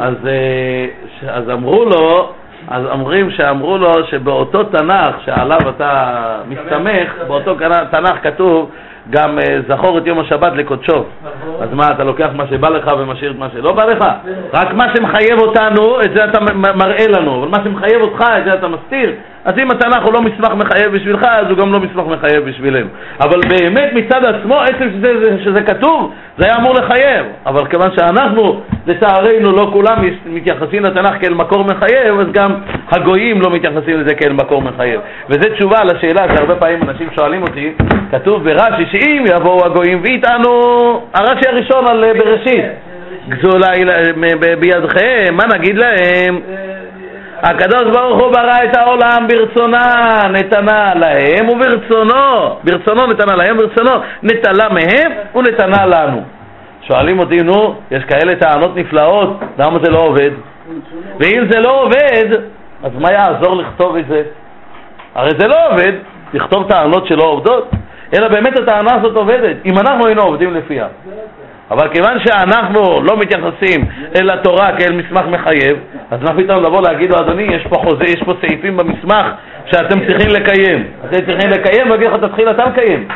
אז אמרו לו, אז אומרים שאמרו לו שבאותו תנ"ך שעליו אתה מסתמך, באותו תנ"ך כתוב גם זכור את יום השבת לקודשו. אז מה, אתה לוקח מה שבא לך ומשאיר את מה שלא בא לך? רק מה שמחייב אותנו, את זה אתה מראה לנו, אבל מה שמחייב אותך, את זה אתה מסתיר. אז אם התנ"ך הוא לא מסמך מחייב בשבילך, אז הוא גם לא מסמך מחייב בשבילנו. אבל באמת מצד עצמו, עצם שזה, שזה כתוב, זה היה אמור לחייב. אבל כיוון שאנחנו, לצערנו, לא כולם מתייחסים לתנ"ך כאל מקור מחייב, אז גם הגויים לא מתייחסים לזה כאל מקור מחייב. וזו תשובה לשאלה שהרבה פעמים אנשים שואלים אותי, כתוב ברש"י שאם יבואו הגויים ויטענו, הרש"י הראשון על בראשית, גזולה בידכם, מה נגיד להם? הקדוש ברוך הוא ברא את העולם ברצונה נתנה להם וברצונו, ברצונו נתנה להם, ברצונו נטלה מהם ונתנה לנו. שואלים אותי, נו, יש כאלה טענות נפלאות, למה זה לא עובד? ואם זה לא עובד, אז מה יעזור לכתוב את זה? הרי זה לא עובד, לכתוב טענות שלא עובדות, אלא באמת הטענה הזאת עובדת, אם אנחנו היינו עובדים לפיה. אבל כיוון שאנחנו לא מתייחסים אל התורה כאל מסמך מחייב, אז אנחנו פתאום לבוא להגיד לו, אדוני, יש פה חוזה, יש פה סעיפים במסמך שאתם צריכים לקיים. אתם צריכים לקיים, ואגיד לך, תתחיל אתה לקיים.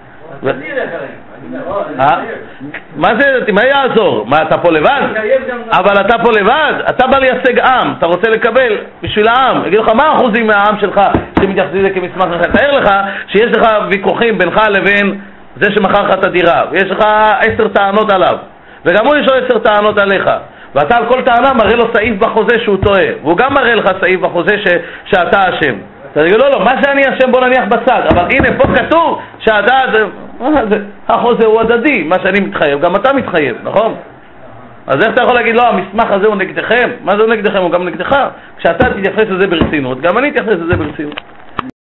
מה זה, מה יעזור? מה, אתה פה לבד? אבל אתה פה לבד, אתה בא לייצג עם, אתה רוצה לקבל בשביל העם. אגיד לך, מה האחוזים מהעם שלך שמתייחסים לזה כמסמך מחייב? תאר לך שיש לך ויכוחים בינך לבין זה שמכר לך את הדירה, ויש לך עשר טענות עליו, וגם הוא יש לו עשר טענות עליך, ואתה על כל טענה מראה לו סעיף בחוזה שהוא טועה, והוא גם מראה לך סעיף בחוזה ש... שאתה אשם. אתה תגיד, לא, לא, מה שאני אשם בוא נניח בצד, אבל הנה פה כתוב שאתה, זה... זה... החוזה הוא הדדי, מה שאני מתחייב, גם אתה מתחייב, נכון? אז איך אתה יכול להגיד, לא, המסמך הזה הוא נגדכם? מה זה הוא נגדכם? הוא גם נגדך. כשאתה תתייחס לזה ברצינות, גם אני אתייחס לזה ברצינות.